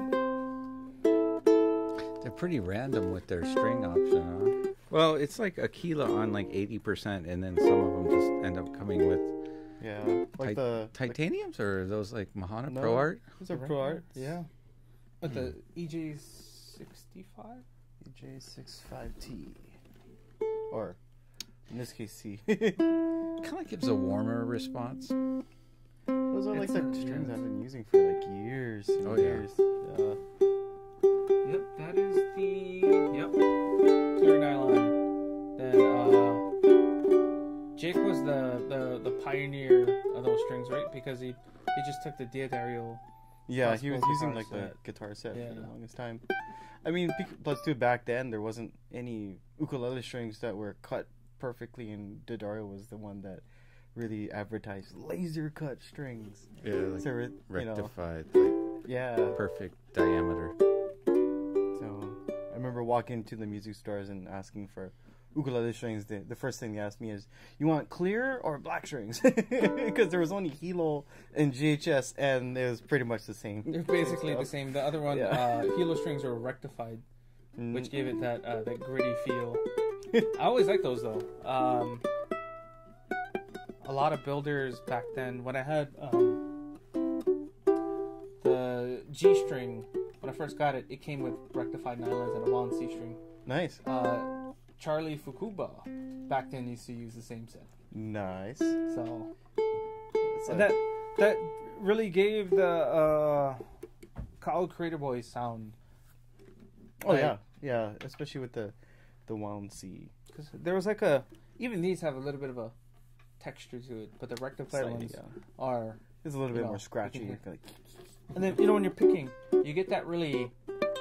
They're pretty random with their string option, huh? Well, it's like Aquila on like 80%, and then some of them just end up coming with like the titaniums, or are those like Mahana No. Pro Art? These are Pro Art. Yeah. With the EJ65? EJ65T. Or, in this case, C. Kind of gives a warmer response. Those are like It's the a- strings yeah. I've been using for like years and Oh, yeah. years. Yep, that is the clear nylon. Then Jake was the pioneer of those strings, right? Because he just took the Diodario. Yeah, he was Classical using guitar like the set. guitar set for the Yeah. longest time. I mean, plus too, back then there wasn't any ukulele strings that were cut perfectly, and Diodario was the one that really advertised laser cut strings. Yeah, like So, you know, rectified, like yeah. perfect diameter. So I remember walking to the music stores and asking for ukulele strings. The first thing they asked me is, "You want clear or black strings?" Because there was only Hilo and GHS, and it was pretty much the same. They're basically the same. The other one, Yeah. Hilo strings are rectified, Mm. which gave it that gritty feel. I always liked those though. A lot of builders back then, when I had the G string, when I first got it, it came with rectified nylons and a Ron C string. Nice, Charlie Fukuba back then used to use the same set. nice. So It's and that really gave the Kyle Creator Boys sound. Oh Like, yeah, especially with the wound C. because there was like even these have a little bit of a texture to it, but the rectified Slightly, ones yeah. are. It's a little You bit know, more you scratchy. can Like, And then when you're picking, you get that really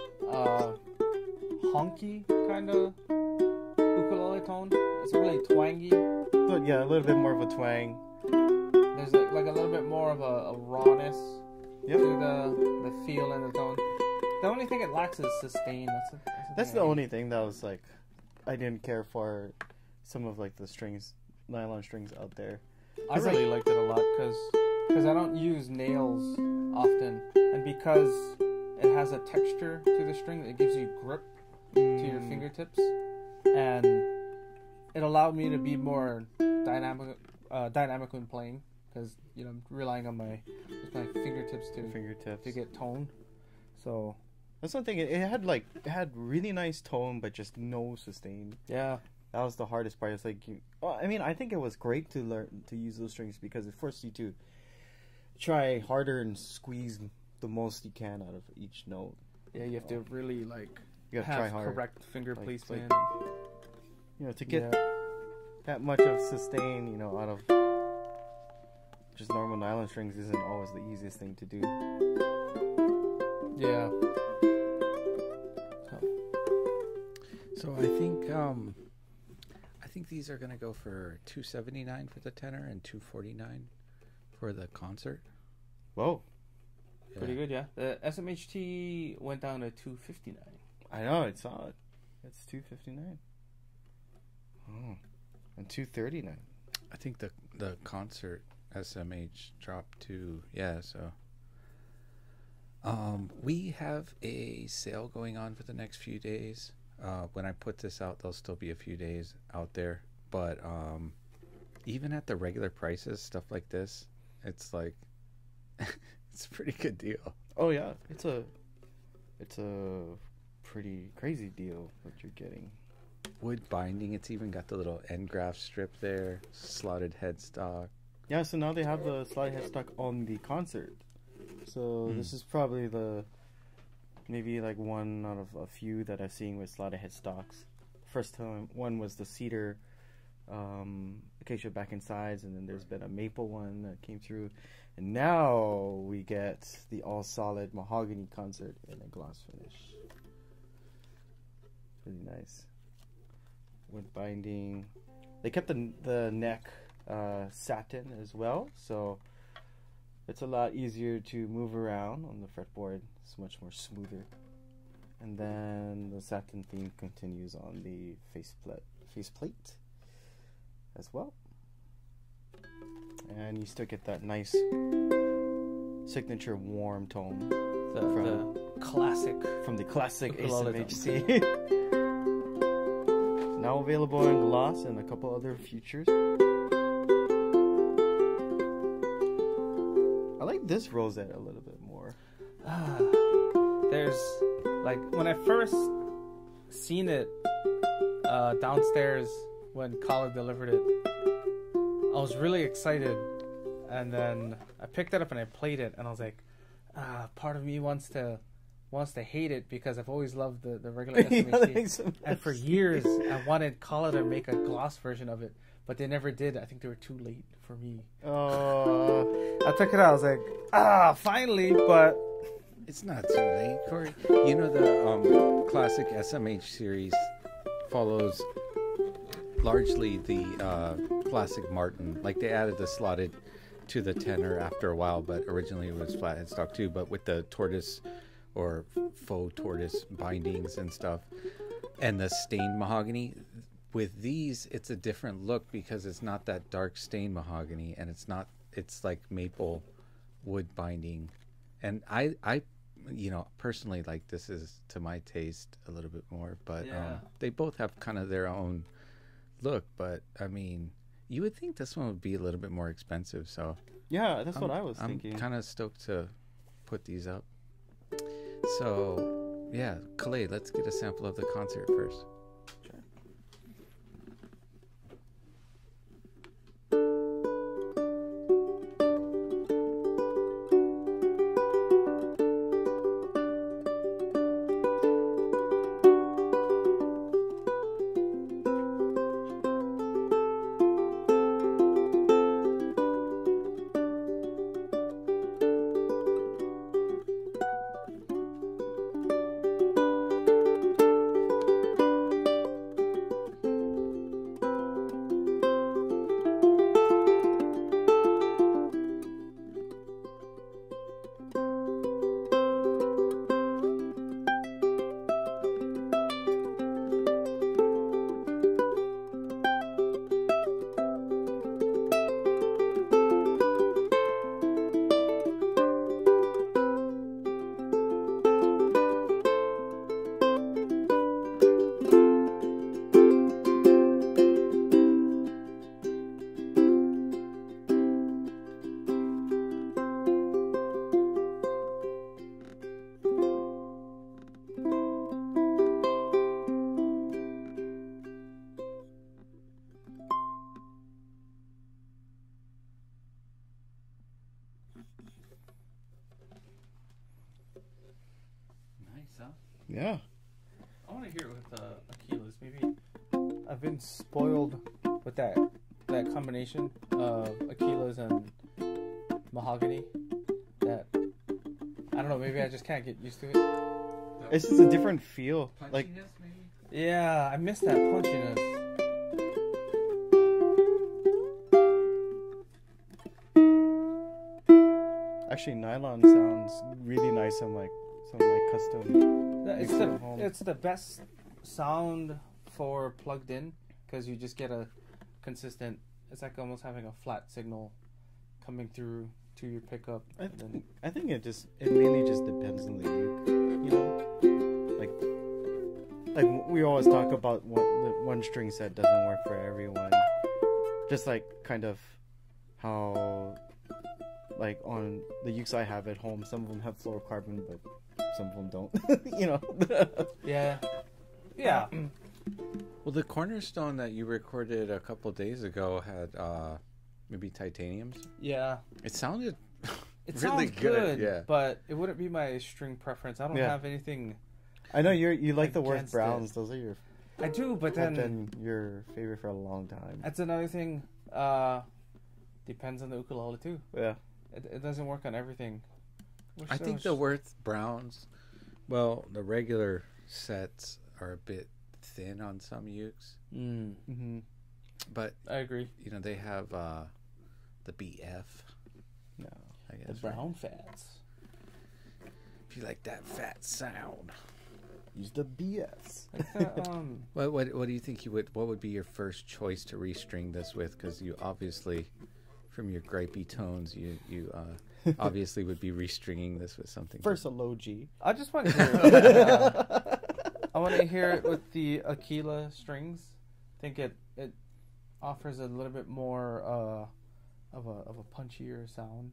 honky kind of ukulele tone. It's really twangy. but yeah, a little bit more of a twang. There's like a little bit more of a rawness Yep. to the feel and the tone. The only thing it lacks is sustain. That's thing the I hate. only thing that was like, I didn't care for some of like the strings, nylon strings out there. I 'Cause, really liked it a lot because I don't use nails often, and because it has a texture to the string that gives you grip to your fingertips, and it allowed me to be more dynamic when playing, because I'm relying on my fingertips Fingertips. to get tone. So That's one thing. It had really nice tone, but just no sustain. yeah, That was the hardest part. It's like, I mean, I think it was great to learn to use those strings because it forced you to try harder and squeeze the most you can out of each note. you have to really You gotta have try hard. correct finger Like- placement. To get Yeah. that much of sustain, out of just normal nylon strings isn't always the easiest thing to do. Yeah. So I think these are gonna go for $279 for the tenor and $249 for the concert. Whoa. Yeah. Pretty good, yeah. The SMHT went down to $259. I know, it's solid. It's $259. Oh. And $239. I think the concert SMH dropped to so. We have a sale going on for the next few days. When I put this out, there'll still be a few days out there. But even at the regular prices, stuff like this, it's like it's a pretty good deal. Oh yeah, it's a pretty crazy deal what you're getting. Wood binding. It's even got the little end graft strip there, slotted headstock. Yeah, so now they have the slide headstock on the concert. So this is probably maybe like one out of a few that I've seen with slotted headstocks. First time one was the cedar acacia back and sides, and then there's been a maple one that came through, and now we get the all solid mahogany concert in a gloss finish. Really nice. Wood binding. They kept the neck satin as well, so it's a lot easier to move around on the fretboard. It's much more smoother. And then the satin theme continues on the faceplate as well. And you still get that nice signature warm tone The classic. from the classic ukulele SMHC. Now available in gloss and a couple other features. I like this rosette a little bit more. There's like when I first seen it downstairs when Kala delivered it, I was really excited, and then I picked it up and I played it, and I was like, part of me wants to hate it because I've always loved the regular SMHC. And for years I wanted Kala to make a gloss version of it, but they never did. I think they were too late for me. I took it out, I was like, finally, but It's not too late, Corey. You know the classic SMH series follows largely the classic Martin. Like they added the slotted to the tenor after a while, but originally it was flat headstock too. But with the tortoise or faux tortoise bindings and stuff, and the stained mahogany. With these, it's a different look because it's not that dark stained mahogany, and it's like maple wood binding. And I personally, like, this is to my taste a little bit more, but they both have kind of their own look. But I mean, you would think this one would be a little bit more expensive, so yeah, that's what I was thinking. I'm kind of stoked to put these up. So yeah, Calais, let's get a sample of the concert first. Yeah. I want to hear it with Aquilas. Maybe I've been spoiled with that combination of Aquilas and mahogany. That I don't know. Maybe I just can't get used to it. It's just a different feel. Like, maybe? Yeah, I miss that punchiness. actually, nylon sounds really nice on like some like custom. It's the best sound for plugged in because you just get a consistent. It's like almost having a flat signal coming through to your pickup. I think it mainly just depends on the uke, you know. like we always talk about the one string set doesn't work for everyone. Just like kind of how like on the ukes I have at home, some of them have fluorocarbon, but some of them don't. You know. Yeah. Yeah. Well, the Cornerstone that you recorded a couple days ago had maybe titaniums. Yeah. It sounded It really sounds good, yeah. but it wouldn't be my string preference. I don't Yeah. have anything. I know you like the Worth Against Browns. it. Those are your I do, but have then been your favorite for a long time. that's another thing. Depends on the ukulele too. Yeah. It doesn't work on everything. Wish I there think was- the Worth Browns, well, the regular sets are a bit thin on some ukes, Mm-hmm. but I agree. you know they have the BF. No. I The guess right? brown fats. If you like that fat sound. Use the BS. Like the, What do you think what would be your first choice to restring this with? Because you obviously, from your gripey tones, you obviously would be restringing this with something. First a low G. I just want to hear I want to hear it with the Aquila strings. I think it offers a little bit more of a punchier sound.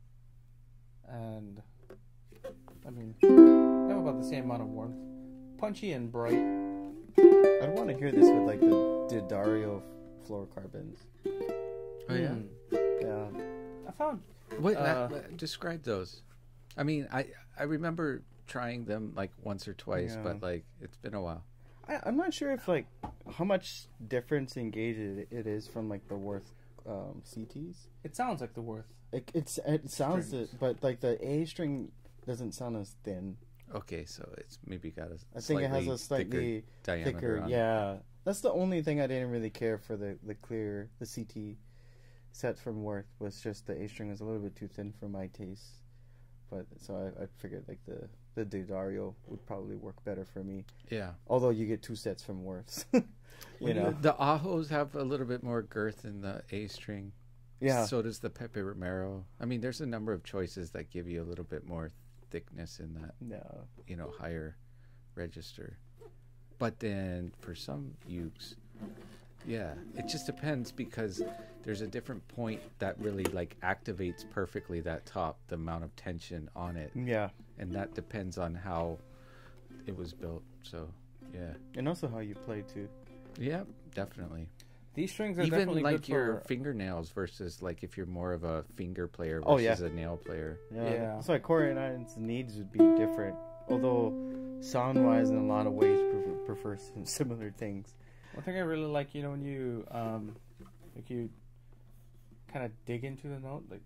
And I mean, they have about the same amount of warmth. Punchy and bright. I'd want to hear this with like the Didario fluorocarbons. Oh yeah. Yeah. I found What describe those? I mean, I remember trying them like once or twice, Yeah. but like it's been a while. I'm not sure if like how much difference in gauge it is from like the Worth CTs. it sounds like the Worth. It sounds Strings. it, but like the A string doesn't sound as thin. Okay, so it's maybe got a I think it has a slightly diameter thicker. on it. Yeah, that's the only thing I didn't really care for the CT set from Worth was just the A string was a little bit too thin for my taste. But so I figured like the Didario would probably work better for me. Yeah. Although you get two sets from Worths. you know. The Ajos have a little bit more girth in the A string. Yeah. So does the Pepe Romero. I mean, there's a number of choices that give you a little bit more thickness in that, No. higher register. But then for some ukes, yeah, it just depends because there's a different point that really like activates perfectly that top, the amount of tension on it, Yeah. and that depends on how it was built. So, yeah, And also how you play too. yeah, definitely. These strings are Even definitely like good your for. fingernails versus like if you're more of a finger player Oh, yeah. versus a nail player. Yeah. So like Corey and I's needs would be different. Although sound wise in a lot of ways prefer some similar things. One thing I really like, when you you kind of dig into the note, like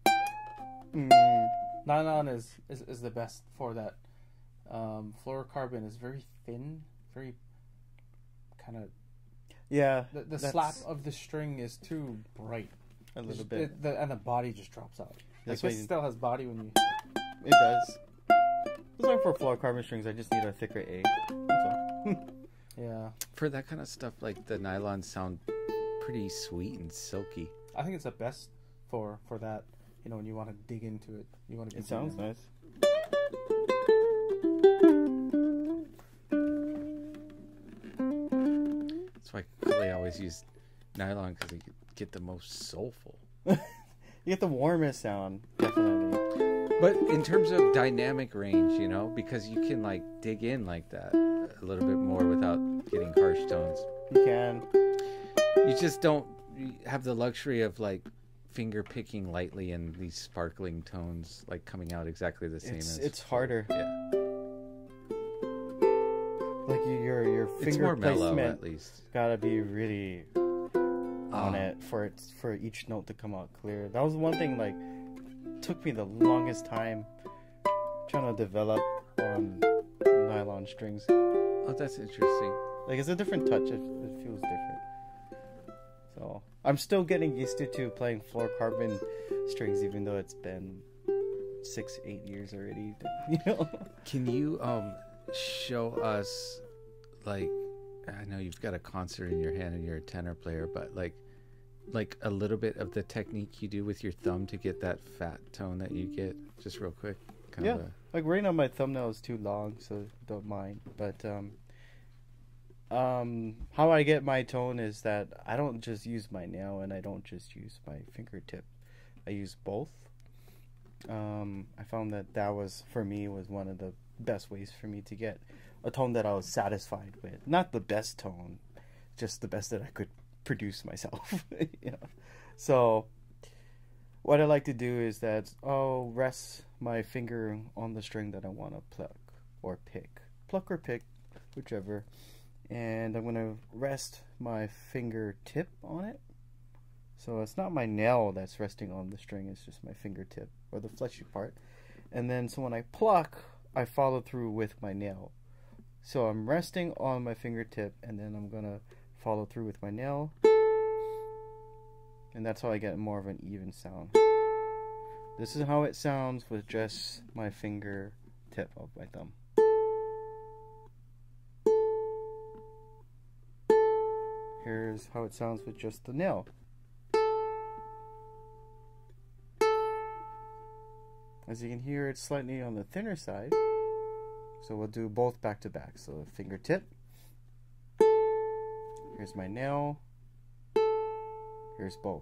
nylon is the best for that. Fluorocarbon is very thin, very kind of. Yeah. The that's slap of the string is too bright. a little bit. And the body just drops out. That's Like why this still has body when you. It does. It's like for fluorocarbon strings, I just need a thicker A. That's all. Yeah, For that kind of stuff, like the nylon sound pretty sweet and silky. I think it's the best for that. When you want to dig into it, you want to. It sounds nice. That's why they always use nylon because they get the most soulful. You get the warmest sound, definitely. But in terms of dynamic range, because you can like dig in like that a little bit more without getting harsh tones. You can. You just don't have the luxury of like finger picking lightly and these sparkling tones like coming out exactly the same It's harder. Yeah. Like your finger It's more mellow placement at least. gotta be really on it for each note to come out clear. That was one thing like took me the longest time trying to develop on nylon strings. Oh, that's interesting. Like it's a different touch. It feels different. So I'm still getting used to playing fluorocarbon strings, even though it's been 6-8 years already. Can you show us, like, I know you've got a concert in your hand and you're a tenor player, but like a little bit of the technique you do with your thumb to get that fat tone that you get, just real quick. Yeah. Like right now my thumbnail is too long, so don't mind. But How I get my tone is that I don't just use my nail and I don't just use my fingertip. I use both. I found that was for me was one of the best ways for me to get a tone that I was satisfied with. Not the best tone, just the best that I could produce myself. You know. So what I like to do is that I'll rest my finger on the string that I want to pluck or pick, whichever. And I'm going to rest my fingertip on it. So it's not my nail that's resting on the string, it's just my fingertip, or the fleshy part. And then so when I pluck, I follow through with my nail. So I'm resting on my fingertip, and then I'm going to follow through with my nail. And that's how I get more of an even sound. This is how it sounds with just my fingertip of my thumb. Here's how it sounds with just the nail. As you can hear, it's slightly on the thinner side. So we'll do both back to back. So fingertip. Here's my nail. Here's both.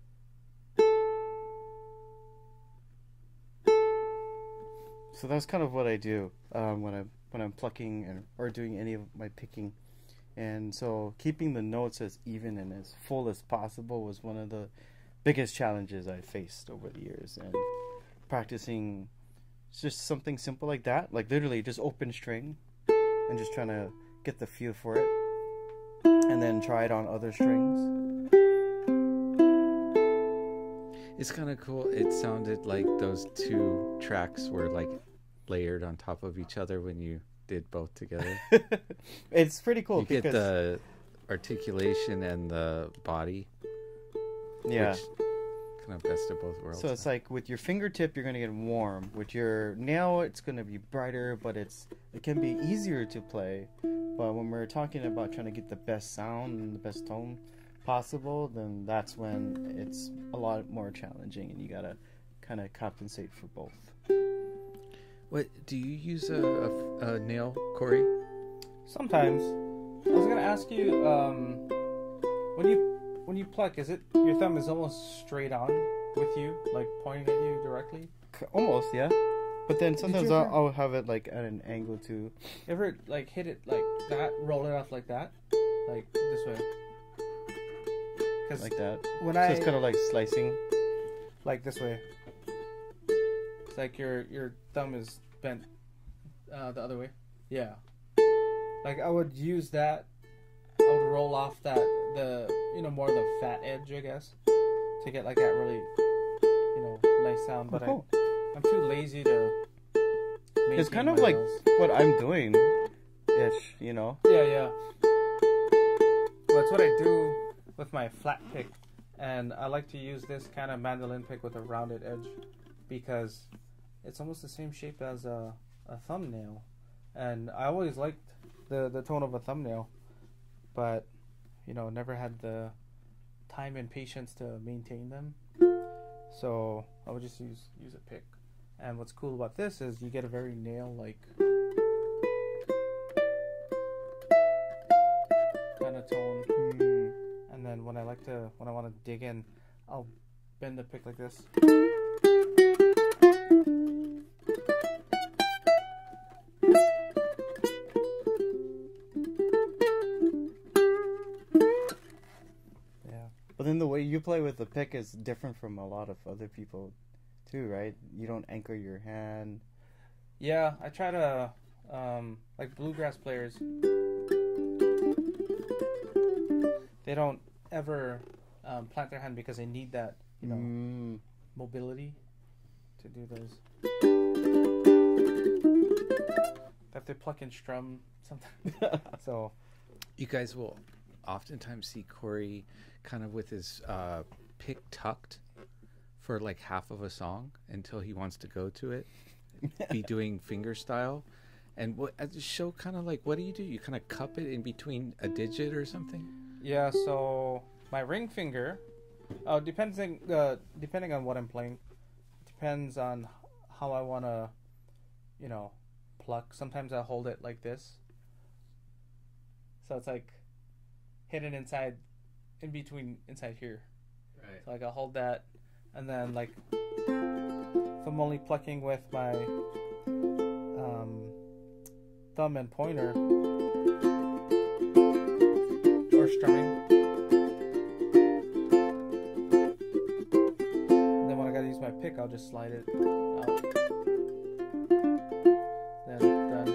So that's kind of what I do when I'm plucking or doing any of my picking. And so keeping the notes as even and as full as possible was one of the biggest challenges I faced over the years. And practicing just something simple like that, like literally just open string and just trying to get the feel for it, and then try it on other strings. It's kind of cool. It sounded like those two tracks were like layered on top of each other when you did both together. It's pretty cool. You get the articulation and the body. Yeah. Which kind of best of both worlds. So it's like with your fingertip, you're going to get warm. With your nail, it's going to be brighter, but it can be easier to play. But when we're talking about trying to get the best sound and the best tone possible, then that's when it's a lot more challenging, and you got to kind of compensate for both. What do you use a nail, Corey? Sometimes. I was gonna ask you, when you pluck, is it your thumb is almost straight on with you, like pointing at you directly? Almost, yeah. But then sometimes you ever- I'll have it like at an angle too. You ever like hit it like that, roll it off like that, like this way? Because Like that. when So I it's kind of like slicing. like this way, it's like your thumb is bent the other way. Yeah. Like I would use that. I would roll off more of the fat edge, I guess, to get like that really, nice sound. But cool. I'm too lazy to. It's kind maintain of my like nails. what I'm doing, ish, you know. Yeah. That's what I do with my flat pick, and I like to use this kind of mandolin pick with a rounded edge because it's almost the same shape as a thumbnail, and I always liked the tone of a thumbnail, but never had the time and patience to maintain them. So I would just use a pick. And what's cool about this is you get a very nail-like kind of tone. And then when I want to dig in, I'll bend the pick like this. Yeah. But then the way you play with the pick is different from a lot of other people too, right? You don't anchor your hand. Yeah, I try to, like bluegrass players, they don't ever plant their hand because they need that, mobility to do those. They have to pluck and strum sometimes. So, You guys will oftentimes see Corey kind of with his pick tucked for like half of a song until he wants to go to it, be doing finger style. And what at the show, kind of like, what do? You kind of cup it in between a digit or something? yeah, so my ring finger, depending on what I'm playing, depends on how I want to, pluck. Sometimes I hold it like this, So it's like hidden inside, inside here. Right. So like I'll hold that, and then like if I'm only plucking with my thumb and pointer or strumming, and then when I gotta use my pick, I'll just slide it out. Then done.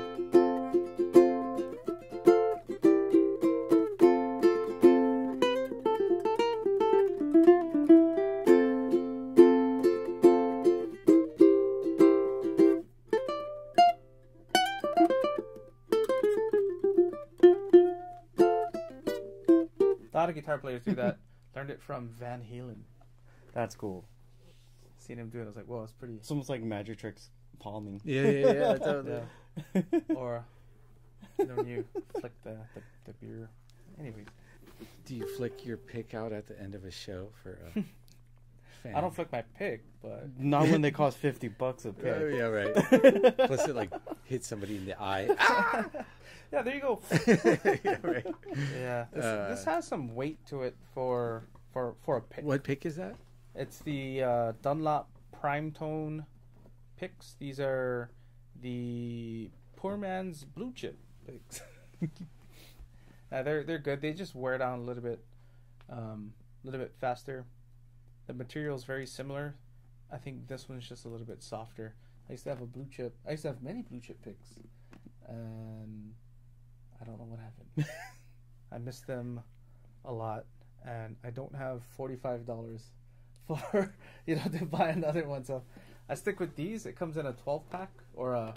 A lot of guitar players do that. Learned it from Van Halen. That's cool. Seen him do it. I was like, whoa, it's pretty. It's almost like magic tricks palming. Yeah, totally. Yeah. Or when you flick the beer. Anyways, Do you flick your pick out at the end of a show for a fan? I don't flick my pick, but Not when they cost $50 a Oh, pick. yeah, right. Plus, it like hits somebody in the eye. yeah, there you go. Yeah, right. Yeah, this has some weight to it for a pick. What pick is that? It's the Dunlop Prime Tone picks. These are the poor man's blue chip picks. They're good. They just wear down a little bit faster. The material is very similar. I think this one's just a little bit softer. I used to have a blue chip. I used to have many blue chip picks, and I don't know what happened. I miss them a lot, and I don't have $45 for to buy another one. So I stick with these. It comes in a 12-pack or a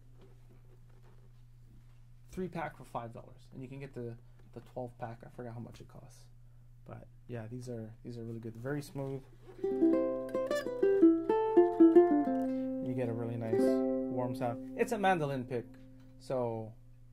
3-pack for $5, and you can get the 12-pack. I forgot how much it costs, but yeah, these are really good. Very smooth. You get a really nice warm sound. It's a mandolin pick, so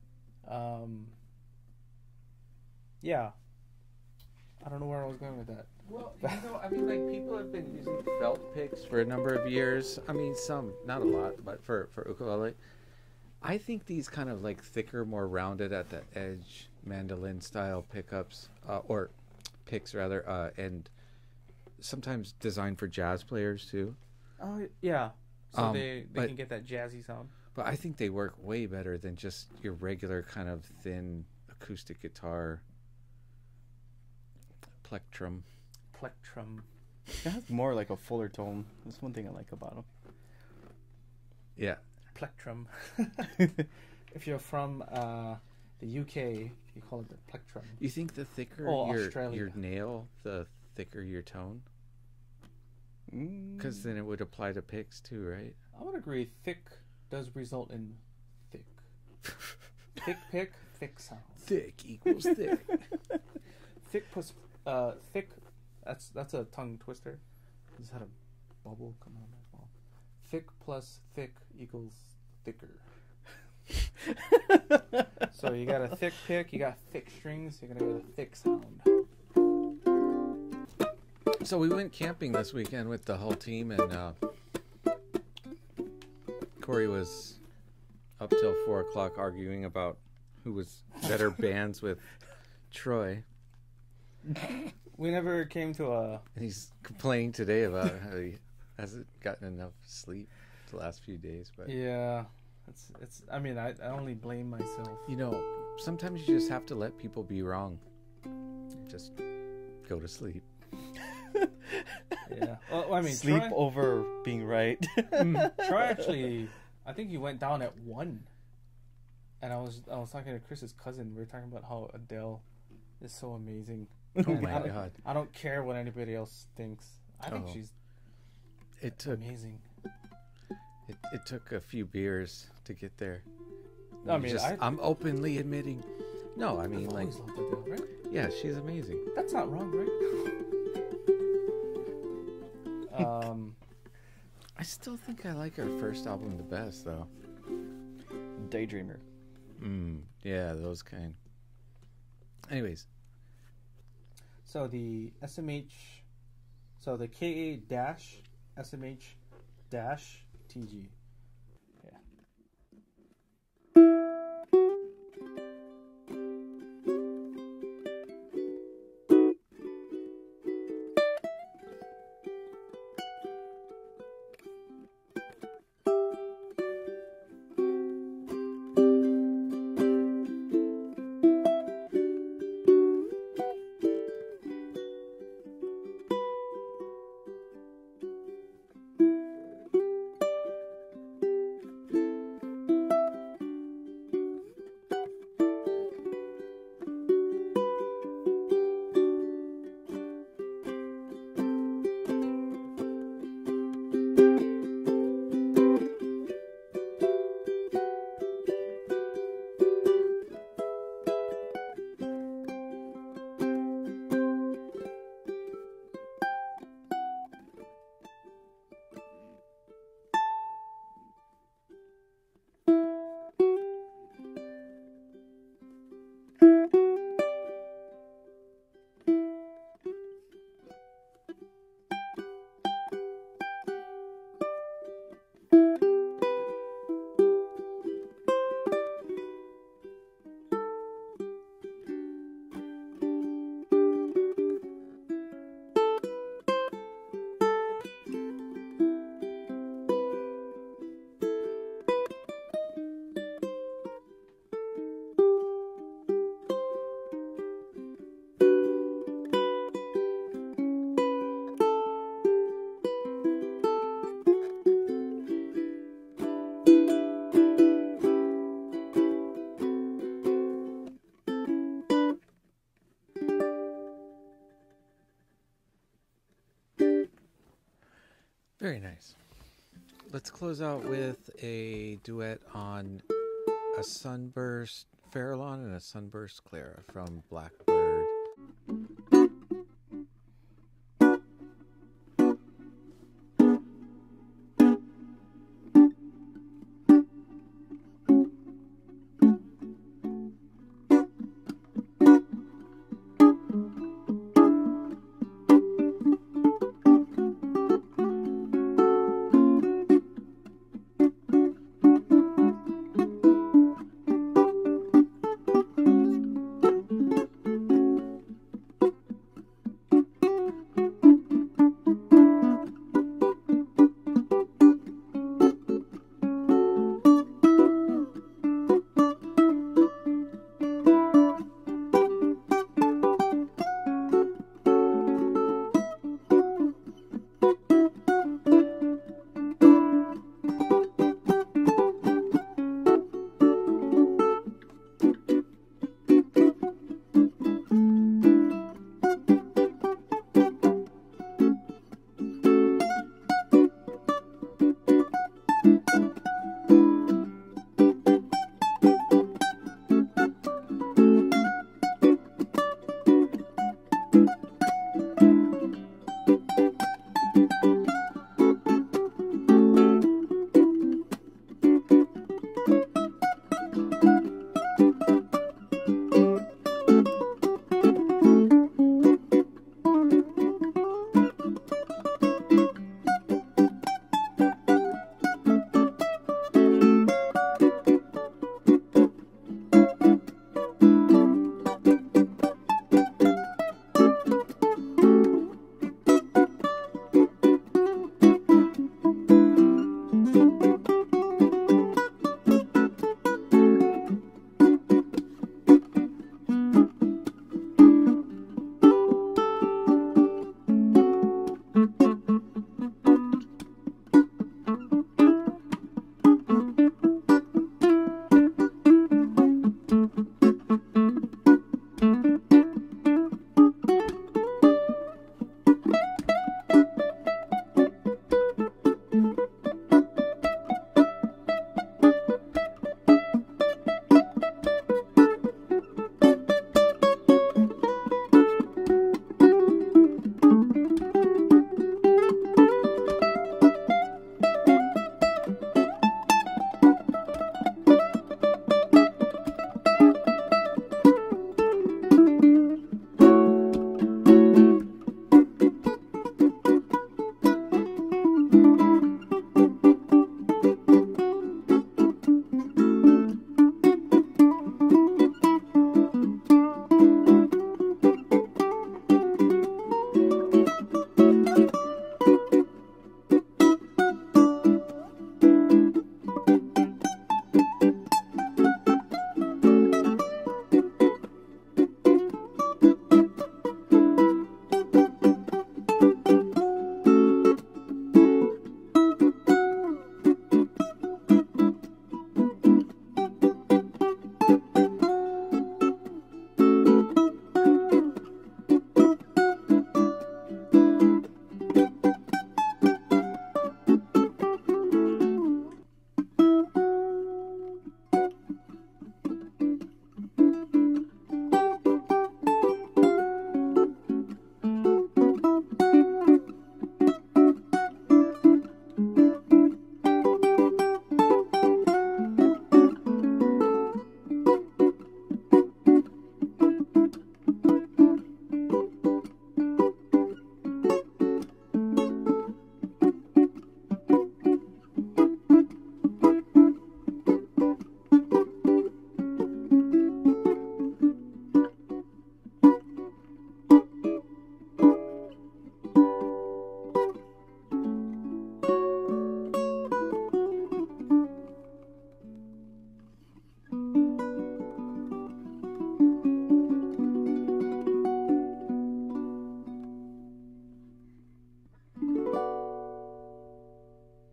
yeah. I don't know where I was going with that. Well, I mean, like, people have been using felt picks for a number of years. I mean, some, not a lot, but for ukulele. I think these kind of, like, thicker, more rounded at the edge mandolin-style pickups, or picks, rather, and sometimes designed for jazz players, too. Oh, yeah. So they but- can get that jazzy sound. But I think they work way better than just your regular kind of thin acoustic guitar plectrum. Plectrum. It has more like a fuller tone. That's one thing I like about them. Yeah. Plectrum. If you're from the UK, you call it the plectrum. You think the thicker Australia. your nail, the thicker your tone? Because then it would apply to picks too, right? I would agree. Thick does result in thick. Thick pick, thick sound. Thick equals thick. Thick plus thick. That's a tongue twister. I just had a bubble come out of my mouth. Thick plus thick equals thicker. So you got a thick pick, you got thick strings, you're gonna get a thick sound. So we went camping this weekend with the whole team, and Corey was up till 4 o'clock arguing about who was better bands with Troy. We never came to a. And he's complaining today about how he hasn't gotten enough sleep the last few days. But Yeah, it's. I mean, I only blame myself. you know, sometimes you just have to let people be wrong. Just go to sleep. Yeah. Well, I mean, Sleep Troy, over being right. Troy actually, I think he went down at 1. And I was talking to Chris's cousin. We were talking about how Adele is so amazing. Oh And my I don't- God. I don't care what anybody else thinks. I think Oh. she's It took amazing. it took a few beers to get there. I mean, I'm openly admitting. No, I mean, I've like, always loved Adele, right? yeah, she's amazing. That's not wrong, right? I still think I like her first album the best, though. Daydreamer. Yeah, those kind. Anyways, So the SMH, so the KA dash SMH dash TG. Yeah. Very nice. Let's close out with a duet on a Sunburst Farallon and a Sunburst Clara from Blackbird.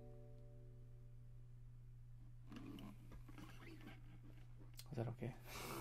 Is that okay?